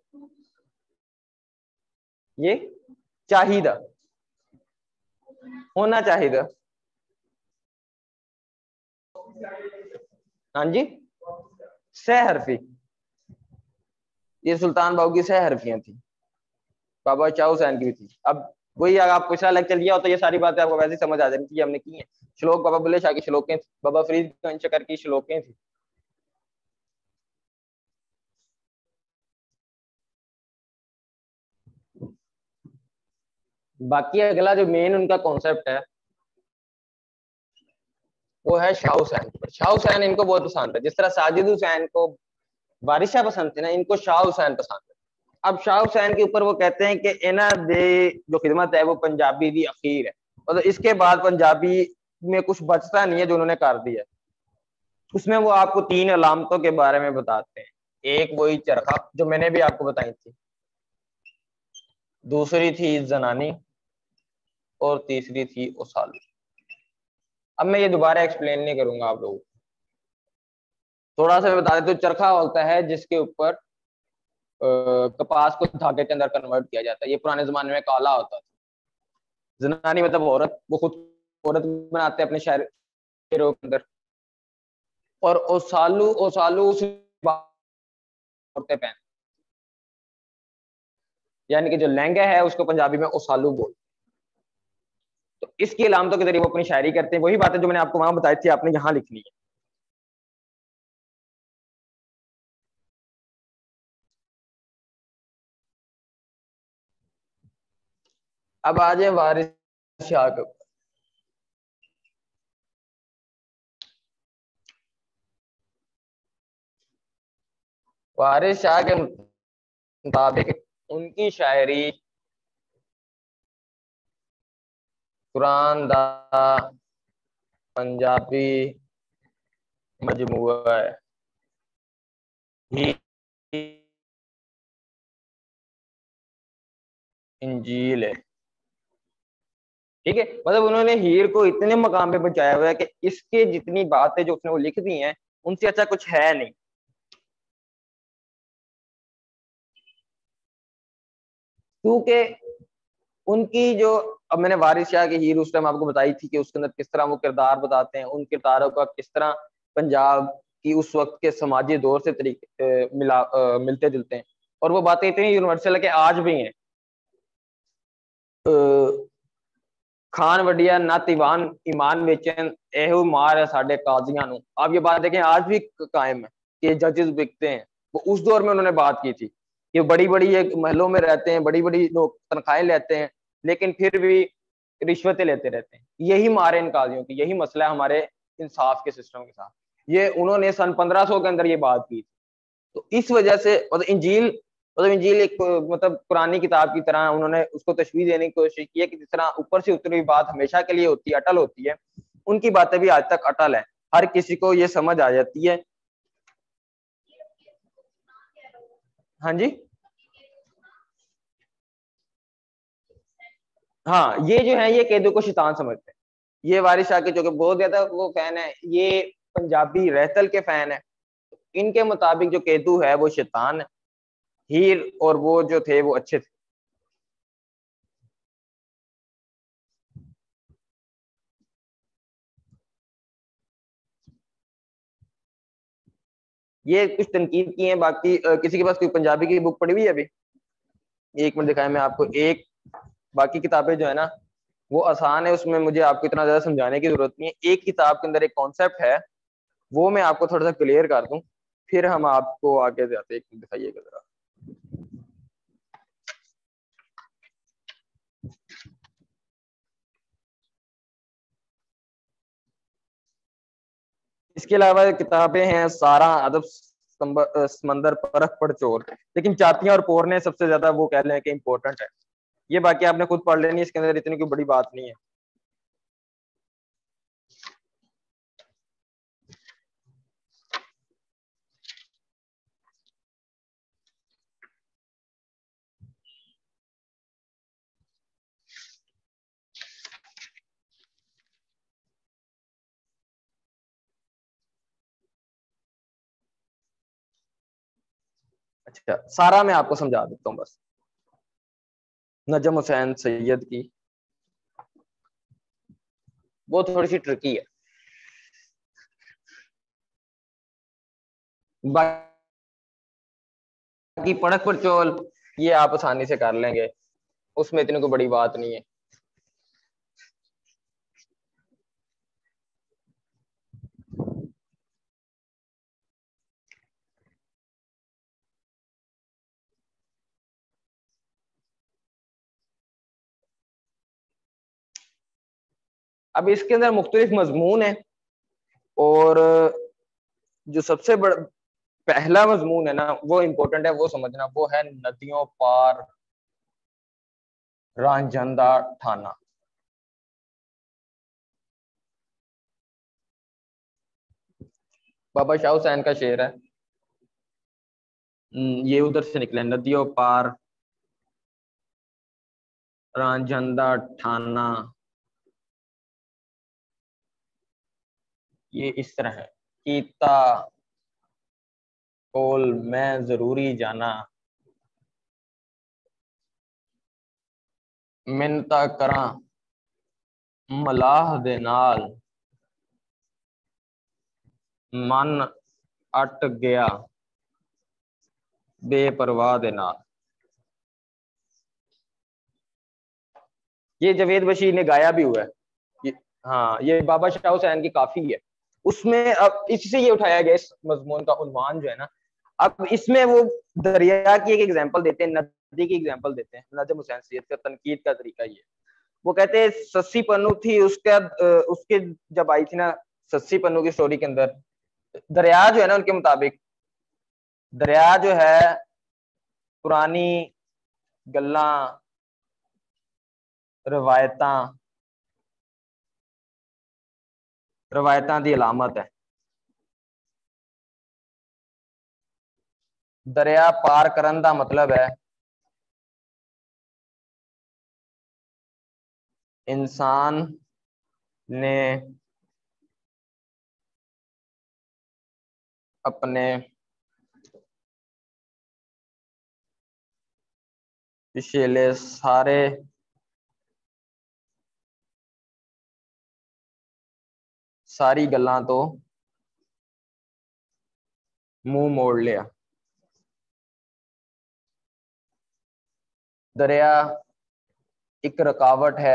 ये चाहिदा, होना चाहिए। हाँ जी, सह हरफी, ये सुल्तान बाहू की सह हरफियां थी, बाबा शाह हुसैन की भी थी। अब वही अगर आप पिछला लेक्चर लिया हो तो ये सारी बातें आपको वैसे ही समझ आ जानी थी, हमने की है। श्लोक बाबा बुल्ले शाह की श्लोकें थी, बाबा फरीद शकर की श्लोकें थी। बाकी अगला जो मेन उनका कॉन्सेप्ट है वो है शाह हुसैन पर। शाह हुसैन इनको बहुत पसंद है, जिस तरह साजिद हुसैन को वारिस शाह पसंद थे ना, इनको शाह हुसैन पसंद है। अब शाह हुसैन के ऊपर वो कहते हैं कि इना दे जो खिदमत है वो पंजाबी दी अखीर है, मतलब इसके बाद पंजाबी में कुछ बचता नहीं है जो उन्होंने कर दिया। उसमें वो आपको तीन अलामतों के बारे में बताते हैं। एक वही चरखा जो मैंने भी आपको बताई थी, दूसरी थी जनानी, और तीसरी थी ओसालू। अब मैं ये दोबारा एक्सप्लेन नहीं करूंगा आप लोगों को, थोड़ा सा मैं बता देता हूँ। चरखा होता है जिसके ऊपर कपास को धागे के अंदर कन्वर्ट किया जाता है, ये पुराने जमाने में काला होता था। जनानी मतलब औरत, वो खुद औरत बनाते हैं अपने शहरों के अंदर। और ओसालू, ओसालू औरतें पहन, यानी कि जो लहंगा है उसको पंजाबी में ओसालू बोल। तो इसकी अलामतों के जरिए वो अपनी शायरी करते हैं। वही बातें जो मैंने आपको वहां बताई थी आपने यहाँ लिखनी है। अब आ जाए वारिस शाह के ऊपर। वारिस शाह के मुताबिक उनकी शायरी कुरान दा पंजाबी मजमुआ है, इंजील है। ठीक है, मतलब उन्होंने हीर को इतने मकाम पे पहुंचाया हुआ है कि इसके जितनी बातें जो उसने वो लिख दी हैं उनसे अच्छा कुछ है नहीं। क्योंकि उनकी जो, अब मैंने वारिस शाह की हीर उस टाइम आपको बताई थी कि उसके अंदर किस तरह वो किरदार बताते हैं, उन किरदारों का किस तरह पंजाब की उस वक्त के समाजी दौर से तरीके मिला आ, मिलते जुलते हैं। और वो बातें इतनी यूनिवर्सल है कि आज भी हैं। खान वडिया नत ईवान ईमान बेचन एहो मार है साडे काजियां नु। आप ये बात देखें आज भी कायम है कि जजेस बिकते हैं। वो उस दौर में उन्होंने बात की थी कि बड़ी बड़ी एक महलों में रहते हैं, बड़ी बड़ी लोग तनख्वाहें लेते हैं, लेकिन फिर भी रिश्वतें लेते रहते हैं। यही मारे इन काजियों की, यही मसला है हमारे इंसाफ के सिस्टम के साथ। ये उन्होंने सन पंद्रह सौ के अंदर ये बात की। तो इस वजह से मतलब इंजील, मतलब इंजील एक मतलब पुरानी किताब की तरह उन्होंने उसको तशवीह देने की कोशिश की है कि जिस तरह ऊपर से उतरी हुई बात हमेशा के लिए होती है, अटल होती है, उनकी बातें भी आज तक अटल है, हर किसी को ये समझ आ जाती है। हाँ जी, हाँ ये जो है ये कैदू को शैतान समझते हैं। ये वारिस शाह के जो कि बहुत ज्यादा वो फैन है, ये पंजाबी रहतल के फैन है। इनके मुताबिक जो केतु है वो शैतान है, हीर और वो जो थे वो अच्छे थे। ये कुछ तनकीद की है। बाकी अ, किसी के पास कोई पंजाबी की बुक पढ़ी हुई है अभी? एक मिनट दिखाएं मैं आपको एक। बाकी किताबें जो है ना वो आसान है, उसमें मुझे आपको इतना ज्यादा समझाने की जरूरत नहीं है। एक किताब के अंदर एक कॉन्सेप्ट है, वो मैं आपको थोड़ा सा क्लियर कर दूं, फिर हम आपको आगे जाते हैं। दिखाइएगा जरा। इसके अलावा किताबें हैं सारा अदब समंदर परख पड़चोल, लेकिन चातियां और पोरने सबसे ज्यादा वो कह लें कि इंपॉर्टेंट है। ये बाकी आपने खुद पढ़ लेनी, इसके अंदर इतनी कोई बड़ी बात नहीं है। अच्छा, सारा मैं आपको समझा देता हूँ बस। नजम हुसैन सैयद की वो थोड़ी सी ट्रिकी है। बाकी पड़क पड़चोल ये आप आसानी से कर लेंगे, उसमें इतनी कोई बड़ी बात नहीं है। अब इसके अंदर मुख्तलिफ मजमून है, और जो सबसे बड़ा पहला मजमून है ना, वो इम्पोर्टेंट है, वो समझना, वो है नदियों पार रांझंदा ठाना। बाबा शाह हुसैन का शेर है, ये उधर से निकले, नदियों पार रांझंदा ठाना। ये इस तरह है, कीता कोल मैं जरूरी जाना, मिन्नता करा मलाह दे नाल, मन अट गया बेपरवाह दे नाल। ये जवेद बशीर ने गाया भी हुआ है। ये, हाँ, ये बाबा शाह हुसैन की काफी है। उसमें अब इससे ये उठाया गया, इस मजमून का उन्वान जो है ना, अब इसमें वो दरिया की एक एग्जांपल देते हैं, नदी की एग्जांपल देते हैं। नजम हुसैन सैयद का तनकीद का तरीका ये, वो कहते हैं सस्सी पन्नू थी, उसका उसके जब आई थी ना सस्सी पन्नू की स्टोरी के अंदर, दरिया जो है ना, उनके मुताबिक दरिया जो है पुरानी गल्ला रवायतां रवायतां दी अलामत है। दरिया पार करन दा मतलब है इंसान ने अपने पिछले सारे सारी गल्लां तो मुंह मोड़ लिया। दरिया एक रुकावट है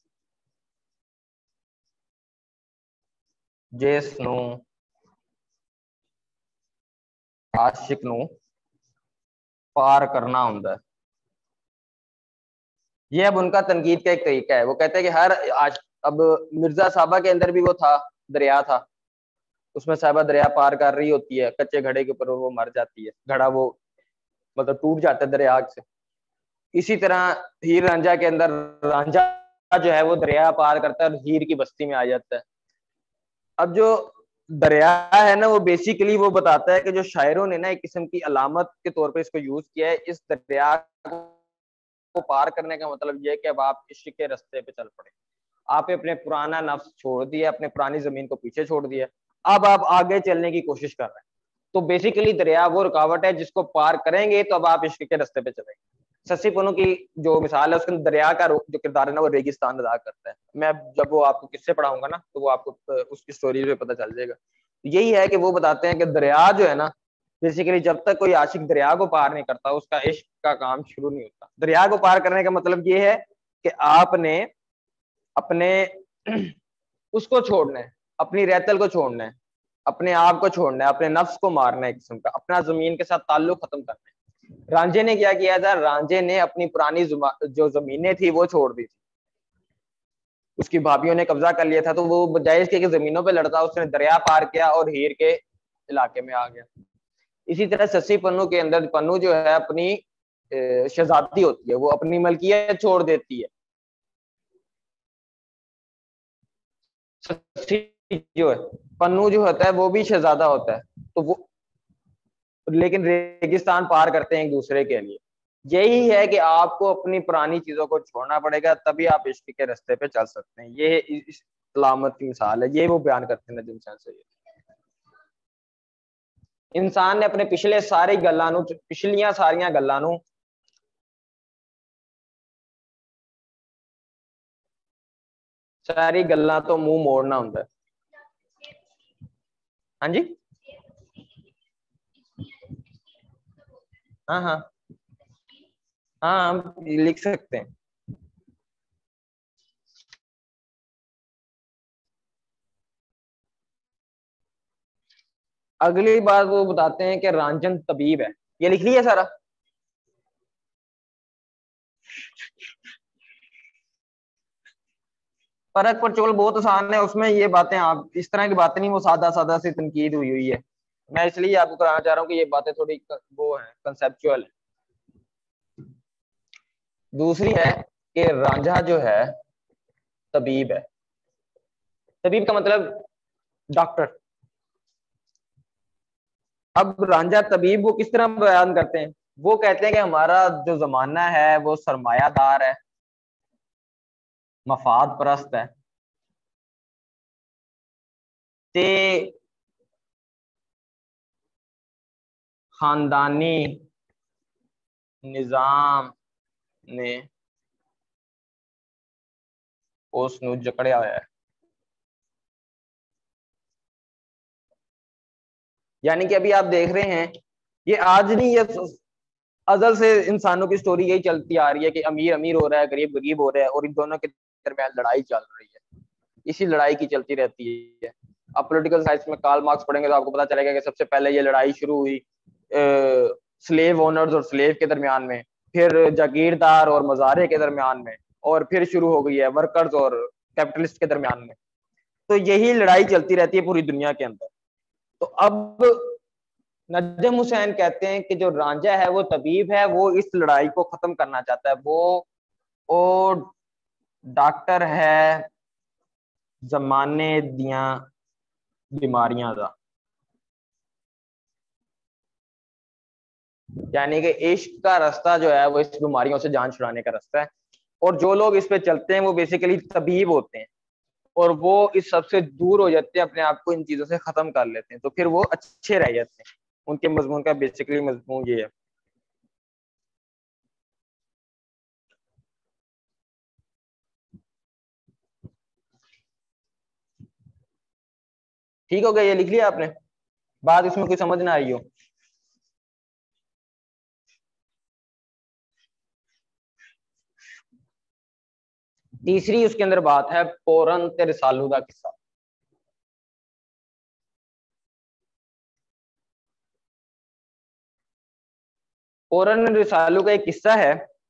जिस नू आशिक नू पार करना हुंदा है। ये अब उनका तनकीद का एक तरीका है। वो कहते हैं कि हर आज, अब मिर्जा साहबा के अंदर भी वो था, दरिया था, उसमें साहबा दरिया पार कर रही होती है, कच्चे घड़े के ऊपर वो मर जाती है, घड़ा वो मतलब टूट जाता है दरिया से। इसी तरह हीर रांझा के अंदर रांझा जो है वो दरिया पार करता है और हीर की बस्ती में आ जाता है। अब जो दरिया है ना, वो बेसिकली वो बताता है कि जो शायरों ने ना एक किस्म की अलामत के तौर पर इसको यूज किया है। इस दरिया को पार करने का मतलब यह है कि अब आप इश्क के रास्ते पे चल पड़े, आपने अपने पुराना नफ्स छोड़ दिया, अपने पुरानी जमीन को पीछे छोड़ दिया, अब आप आगे चलने की कोशिश कर रहे हैं। तो बेसिकली दरिया वो रुकावट है जिसको पार करेंगे तो अब आप इश्क के रास्ते पे चलेंगे। सस्सी पुनू की जो मिसाल है, उसके दरिया का जो किरदार है ना, वो रेगिस्तान अदा करता है। मैं जब वो आपको किससे पढ़ाऊंगा ना, तो वो आपको उसकी स्टोरी पे पता चल जाएगा। यही है कि वो बताते हैं कि दरिया जो है ना, बेसिकली जब तक कोई आशिक दरिया को पार नहीं करता, उसका इश्क का काम शुरू नहीं होता। दरिया को पार करने का मतलब ये है कि आपने अपने उसको छोड़ना है, अपनी रेतल को छोड़ना है, अपने आप को छोड़ना है, अपने नफ्स को मारना है, एक किस्म का अपना जमीन के साथ ताल्लुक खत्म करना है। रांझे ने क्या किया था? रांझे ने अपनी पुरानी जो जमीनें थी वो छोड़ दी थी। उसकी भाभीियों ने कब्जा कर लिया था, तो वो बजाय इसके जमीनों पे लड़ता, उसने दरिया पार किया और हीर के इलाके में आ गया। इसी तरह सस्सी पन्नू के अंदर पन्नू जो है अपनी शहजादी होती है, वो अपनी मलकियत छोड़ देती है। जो है पन्नू जो होता है वो भी शहजादा होता है, तो वो लेकिन रेगिस्तान पार करते हैं एक दूसरे के लिए। यही है कि आपको अपनी पुरानी चीजों को छोड़ना पड़ेगा, तभी आप इश्क के रास्ते पे चल सकते हैं। ये इस अलामत की मिसाल है, ये वो बयान करते हैं नजम हुसैन सैयद। इंसान ने अपने पिछले सारी गल्लां नू पिछलियां सारियां गल्लां नू सारी गल्लां तो मुंह मोड़ना हुंदा है। हाँ जी, हाँ हाँ हाँ, हम लिख सकते हैं। अगली बात वो बताते हैं कि रांझन तबीब है। ये लिख लिया सारा? परख पर चोल बहुत आसान है, उसमें ये बातें आप इस तरह की बातें नहीं, वो सादा सादा सी तनकीद हुई हुई है। मैं इसलिए आपको कराना चाह रहा हूँ कि ये बातें थोड़ी वो है, कंसेप्चुअल है। दूसरी है कि रांझा जो है तबीब है। तबीब का मतलब डॉक्टर। अब रांझा तबीब वो किस तरह बयान करते हैं, वो कहते हैं कि हमारा जो जमाना है वो सरमायादार है, मफाद परस्त है, ते खानदानी निजाम ने उसनू जकड़िया होया है। यानी कि अभी आप देख रहे हैं, ये आज नहीं, ये अजल से इंसानों की स्टोरी यही चलती आ रही है कि अमीर अमीर हो रहा है, गरीब गरीब हो रहा है, और इन दोनों के दरमियान लड़ाई चल रही है। इसी लड़ाई की चलती रहती है। आप पॉलिटिकल साइंस में कार्ल मार्क्स पढ़ेंगे तो आपको पता चलेगा कि सबसे पहले ये लड़ाई शुरू हुई स्लेव ओनर्स और स्लेव के दरमियान में, फिर जागीरदार और मजारे के दरमियान में, और फिर शुरू हो गई है वर्कर्स और कैपिटलिस्ट के दरमियान में। तो यही लड़ाई चलती रहती है पूरी दुनिया के अंदर। तो अब नजम हुसैन कहते हैं कि जो रांझा है वो तबीब है, वो इस लड़ाई को खत्म करना चाहता है। वो वो डॉक्टर है जमाने दिया बीमारियां दा, यानी कि इश्क का रास्ता जो है वो इस बीमारियों से जान छुड़ाने का रास्ता है। और जो लोग इस पे चलते हैं वो बेसिकली तबीब होते हैं, और वो इस सबसे दूर हो जाते हैं, अपने आप को इन चीजों से खत्म कर लेते हैं, तो फिर वो अच्छे रह जाते हैं। उनके मजमून का बेसिकली मजमून ये है। ठीक हो गया, ये लिख लिया आपने? बात इसमें कोई समझ ना आई हो? तीसरी उसके अंदर बात है पोरन ते रिसालू का किस्सा। पोरन रिसालू का एक किस्सा है,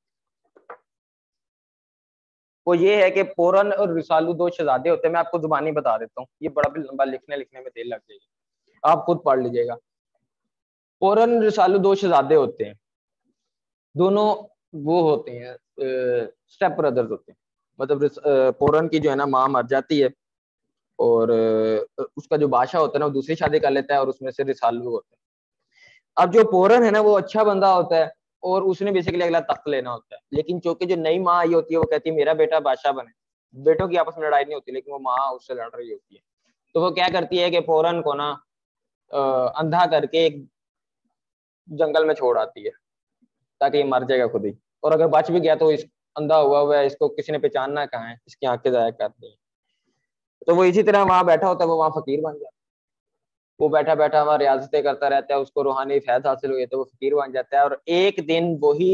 वो ये है कि पोरन और रिसालू दो शहजादे होते हैं। मैं आपको जुबानी बता देता हूँ, ये बड़ा भी लंबा लिखने लिखने में देर लग जाएगी, आप खुद पढ़ लीजिएगा। पोरन रिसालू दो शहजादे होते हैं, दोनों वो होते हैं स्टेप ब्रदर्स होते हैं। मतलब पोरन की जो है ना माँ मर जाती है, और उसका जो बादशाह होता है ना वो दूसरी शादी कर लेता है, और उसमें से रिसालू होते हैं। अब जो पोरन है ना वो अच्छा बंदा होता है, और उसने बेसिकली अगला तख्त लेना होता है। लेकिन चूंकि जो नई माँ आई होती है वो कहती है मेरा बेटा बादशाह बने। बेटों की आपस में लड़ाई नहीं होती, लेकिन वो माँ उससे लड़ रही होती है। तो वो क्या करती है कि पोरन को ना अंधा करके एक जंगल में छोड़ आती है, ताकि ये मर जाएगा खुद ही, और अगर बच भी गया तो इस अंधा हुआ हुआ है, इसको किसी ने पहचानना कहाँ है, इसकी आंखें जाया करती हैं। तो वो इसी तरह वहां बैठा होता है, वो वहां फकीर बन जाता है। वो बैठा बैठा वहां रियाजतें करता रहता है, उसको रूहानी फैज हासिल हुई है, तो वो फकीर बन जाता है। और एक दिन वही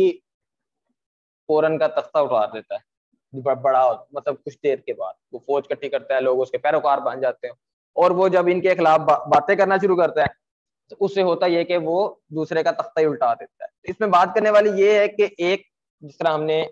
पोरन का तख्ता उठा देता है, बड़ा मतलब कुछ देर के बाद वो फौज इकट्ठी करता है, लोग उसके पैरोकार बन जाते हैं। और वो जब इनके खिलाफ बा, बातें करना शुरू करता है, तो उससे होता यह कि वो दूसरे का तख्ता ही उल्टा देता है। इसमें बात करने वाली ये है कि एक, जिस तरह हमने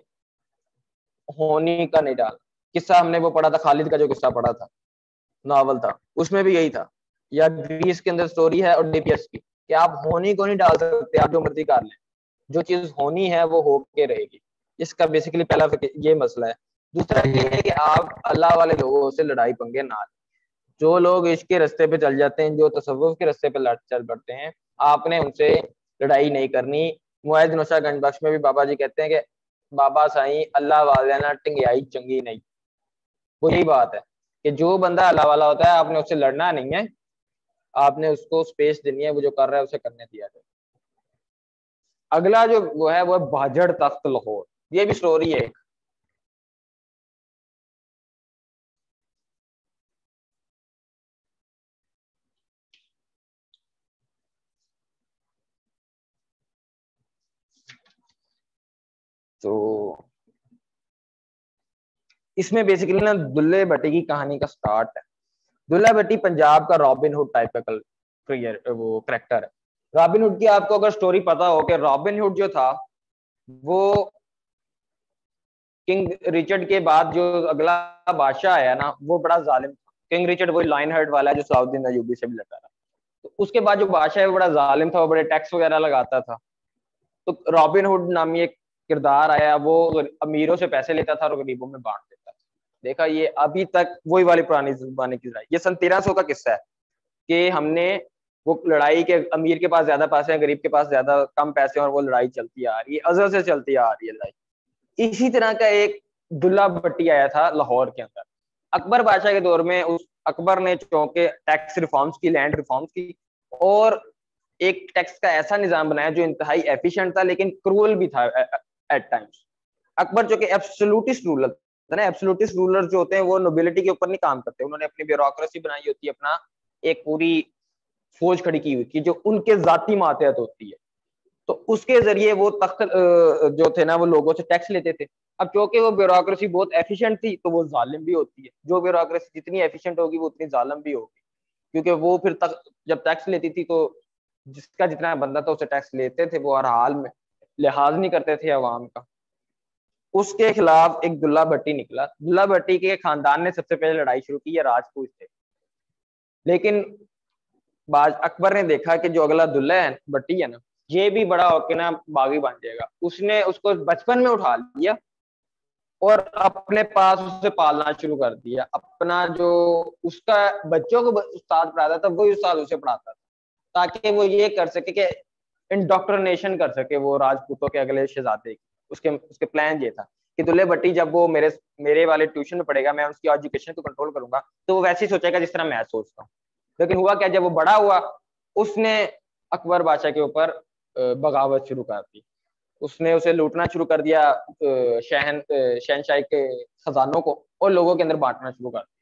होनी का नहीं डाला किस्सा हमने वो पढ़ा था, खालिद का जो किस्सा पढ़ा था, नावल था, उसमें भी यही था। या ग्रीस के अंदर स्टोरी है और डीपीएस की, कि आप होनी को नहीं डाल सकते, आप जो मर्जी कर लें, जो चीज होनी है वो होके रहेगी। इसका बेसिकली पहला ये मसला है। दूसरा ये है कि आप अल्लाह वाले लोगों से लड़ाई पंगे ना लें। जो लोग इश्क के रास्ते पे चल जाते हैं, जो तसव्वुफ के रास्ते पे चल पड़ते हैं, आपने उनसे लड़ाई नहीं करनी। मुआज नौशा गंज बख्श में भी बाबा जी कहते हैं कि बाबा साईं अल्लाह वाले ना टिंगियाई चंगी नहीं। वो यही बात है कि जो बंदा अल्लाह वाला होता है, आपने उससे लड़ना नहीं है, आपने उसको स्पेस देनी है, वो जो कर रहा है उसे करने दिया जाए। अगला जो वो है वो है भाजड़ तख्त लाहौर। ये भी स्टोरी है। तो इसमें बेसिकली ना दुल्ले भट्टी की कहानी का स्टार्ट है। दुल्ला भट्टी पंजाब का रॉबिन हुड टाइप का क्रियर वो करेक्टर है। रॉबिन हुड की आपको अगर स्टोरी पता हो कि रॉबिन हुड जो था वो किंग रिचर्ड के बाद जो अगला बादशाह आया ना वो बड़ा जालिम था। किंग रिचर्ड वही लाइन हार्ट वाला है जो सलाउद्दीन अयूबी से भी लड़ा रहा। तो उसके बाद जो बादशाह है वो बड़ा जालिम था, वो बड़े टैक्स वगैरह लगाता था। तो रॉबिन हुड नामी एक किरदार आया, वो अमीरों से पैसे लेता था और गरीबों में बांट देता था। देखा, ये अभी तक वही वाली पुरानी जमाने की लड़ाई। ये सन तेरह सौ का किस्सा है कि हमने वो लड़ाई के अमीर के पास ज्यादा पैसे हैं, गरीब के पास ज्यादा कम पैसे हैं, और वो लड़ाई चलती आ रही है, अजल से चलती आ रही है लड़ाई। इसी तरह का एक दुल्ला भट्टी आया था लाहौर के अंदर अकबर बादशाह के दौर में। उस अकबर ने चौंके टैक्स रिफॉर्म्स की, लैंड रिफॉर्म्स की, और एक टैक्स का ऐसा निजाम बनाया जो इंतहाई एफिशिएंट था लेकिन क्रूअल भी था एट टाइम्स। अकबर जो कि एब्सोल्यूटिस्ट रूलर था ना, एब्सोल्यूटिस्ट रूलर जो होते हैं वो नोबिलिटी के ऊपर नहीं काम करते, उन्होंने अपनी ब्यूरोक्रेसी बनाई होती है, अपना एक पूरी फौज खड़ी की हुई थी जो उनके जाती मातहत होती है। तो उसके जरिए वो तख्त जो थे ना वो लोगों से टैक्स लेते थे। अब क्योंकि वो ब्यूरोक्रेसी बहुत एफिशिएंट थी तो वो जालिम भी होती है। जो ब्यूरोक्रेसी जितनी एफिशिएंट होगी वो उतनी जालिम भी होगी, क्योंकि वो फिर तक जब टैक्स लेती थी तो जिसका जितना बंदा था उसे टैक्स लेते थे, वो हर हाल में लिहाज नहीं करते थे अवाम का। उसके खिलाफ एक दुल्ला भट्टी निकला। दुल्ला भट्टी के खानदान ने सबसे पहले लड़ाई शुरू की, ये राजपूत थे। लेकिन बाज अकबर ने देखा कि जो अगला दुल्ला है भट्टी है ना, ये भी बड़ा होके ना बागी बन जाएगा। उसने उसको बचपन में उठा लिया और अपने पास उसे पालना शुरू कर दिया। अपना जो उसका बच्चों को उस्ताद पढ़ाता था वही उस्ताद उसे पढ़ाता था, ताकि वो ये कर सके कि इंडोक्ट्रिनेशन कर सके वो राजपूतों के अगले शहजादे की। उसके उसके प्लान ये था कि दुल्ले भट्टी जब वो मेरे मेरे वाले ट्यूशन में पढ़ेगा, मैं उसकी एजुकेशन को कंट्रोल करूंगा, तो वो वैसे ही सोचेगा जिस तरह मैं सोचता हूँ। लेकिन हुआ क्या, जब वो बड़ा हुआ उसने अकबर बादशाह के ऊपर बगावत शुरू कर दी। उसने उसे लूटना शुरू कर दिया, शहन शहनशाही के खजानों को, और लोगों के अंदर बांटना शुरू कर दिया।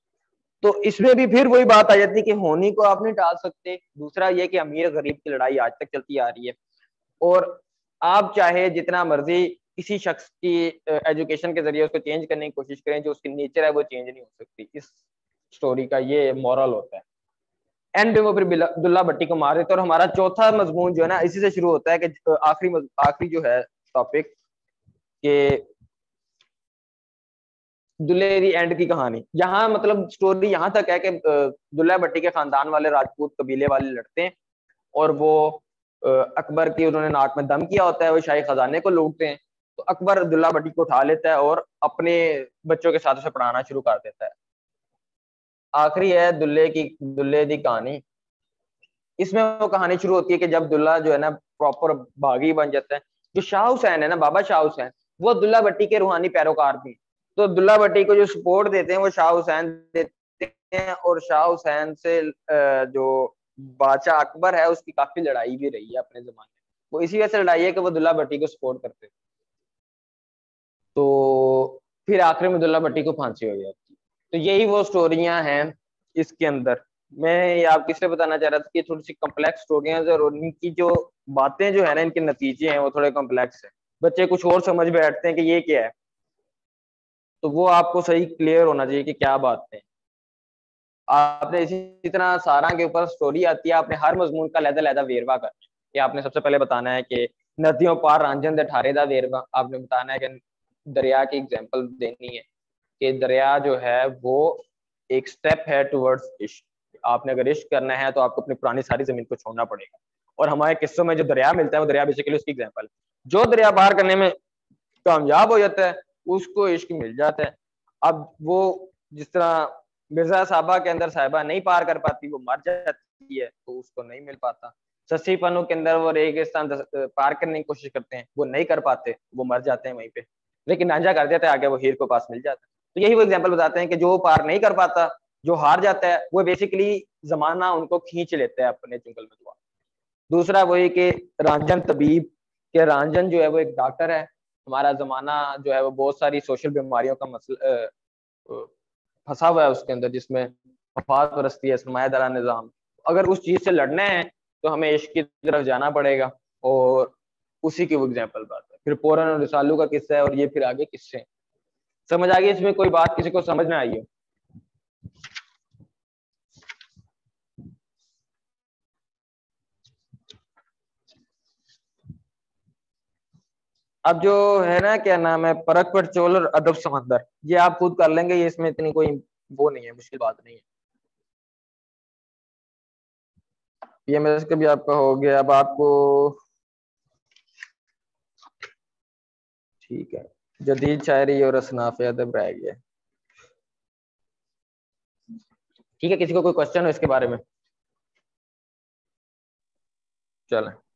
तो इसमें भी फिर वही बात आ जाती है कि होनी को आप नहीं टाल सकते। दूसरा ये कि अमीर गरीब की लड़ाई आज तक चलती आ रही है, और आप चाहे जितना मर्जी किसी शख्स की एजुकेशन के जरिए उसको चेंज करने की कोशिश करें, जो उसकी नेचर है वो चेंज नहीं हो सकती। इस स्टोरी का ये मॉरल होता है। एंड में वो फिर दुल्ला भट्टी को मार देते। और हमारा चौथा मजमून जो है ना इसी से शुरू होता है कि आखिरी आखिरी जो है टॉपिक के दुल्ले दी एंड की कहानी। यहाँ मतलब स्टोरी यहाँ तक है कि दुल्ला भट्टी के खानदान वाले राजपूत कबीले वाले लड़ते हैं, और वो अकबर की उन्होंने नाक में दम किया होता है, वो शाही खजाने को लूटते हैं। तो अकबर दुल्ला भट्टी को उठा लेता है और अपने बच्चों के साथ उसे पढ़ाना शुरू कर देता है। आखिरी है दुल्ले की दुल्ले दी कहानी। इसमें वो कहानी शुरू होती है कि जब दुल्ला जो है ना प्रॉपर बागी बन जाता है। जो शाह हुसैन है ना, बाबा शाह हुसैन, वो दुल्ला भट्टी के रूहानी पैरोकार भी। तो दुल्ला भट्टी को जो सपोर्ट देते हैं वो शाह हुसैन देते हैं, और शाह हुसैन से जो बादशाह अकबर है उसकी काफी लड़ाई भी रही है अपने जमाने में। वो इसी वजह से लड़ाई है कि वो दुल्ला भट्टी को सपोर्ट करते थे। तो फिर आखिर में दुल्ला भट्टी को फांसी हो जाती। तो यही वो स्टोरियां हैं इसके अंदर। मैं आप किससे बताना चाह रहा था कि थोड़ी सी कॉम्प्लेक्स स्टोरियां और उनकी जो बातें जो है ना, इनके नतीजे हैं वो थोड़े कॉम्प्लेक्स है। बच्चे कुछ और समझ बैठते हैं कि ये क्या है, तो वो आपको सही क्लियर होना चाहिए कि क्या बात है। आपने इसी तरह सारा के ऊपर स्टोरी आती है, आपने हर मजमून का लहदा लहदा वेरवा करना है कि आपने सबसे पहले बताना है कि नदियों पार रांझन दे ठारे दा वेरवा। आपने बताना है कि दरिया की एग्जांपल देनी है कि दरिया जो है वो एक स्टेप है टुवर्ड्स इश्क। आपने अगर इश्क करना है तो आपको अपनी पुरानी सारी जमीन को छोड़ना पड़ेगा। और हमारे किस्सों में जो दरिया मिलता है वो दरिया बेसिकली उसकी एग्जांपल है। जो दरिया पार करने में कामयाब हो जाता है उसको इश्क मिल जाता है। अब वो जिस तरह मिर्जा साहबा के अंदर साहिबा नहीं पार कर पाती, वो मर जाती है तो उसको नहीं मिल पाता। सस्सी पन्नू के अंदर वो रेगिस्तान पार करने की कोशिश करते हैं, वो नहीं कर पाते, वो मर जाते हैं वहीं पे। लेकिन नांझा कर देता है, आगे वो हीर को पास मिल जाता है। तो यही वो एग्जाम्पल बताते हैं कि जो पार नहीं कर पाता, जो हार जाता है, वो बेसिकली जमाना उनको खींच लेता है अपने चुंगल में दुआ। दूसरा वही कि रंजन तबीब के रंजन जो है वो एक डॉक्टर है। हमारा जमाना जो है वो बहुत सारी सोशल बीमारियों का मसला फंसा हुआ है उसके अंदर, जिसमें मफाद परस्ती है, सरमायादारा निज़ाम। अगर उस चीज से लड़ने हैं तो हमें इश्क की तरफ जाना पड़ेगा, और उसी की वो एग्जाम्पल बात है। फिर पोरन और रिसालू का किस्सा है, और ये फिर आगे किस्से। समझ आ गई? इसमें कोई बात किसी को समझ ना आई हो? अब जो है ना, क्या नाम है, परख परचोल और अदब समंदर, ये आप खुद कर लेंगे, ये इसमें इतनी कोई वो नहीं है, मुश्किल बात नहीं है। पीएमएस का भी आपका हो गया। अब आपको ठीक है, जदीद शायरी और असनाफ अदब रह गया। ठीक है, किसी को कोई क्वेश्चन हो इसके बारे में? चलें।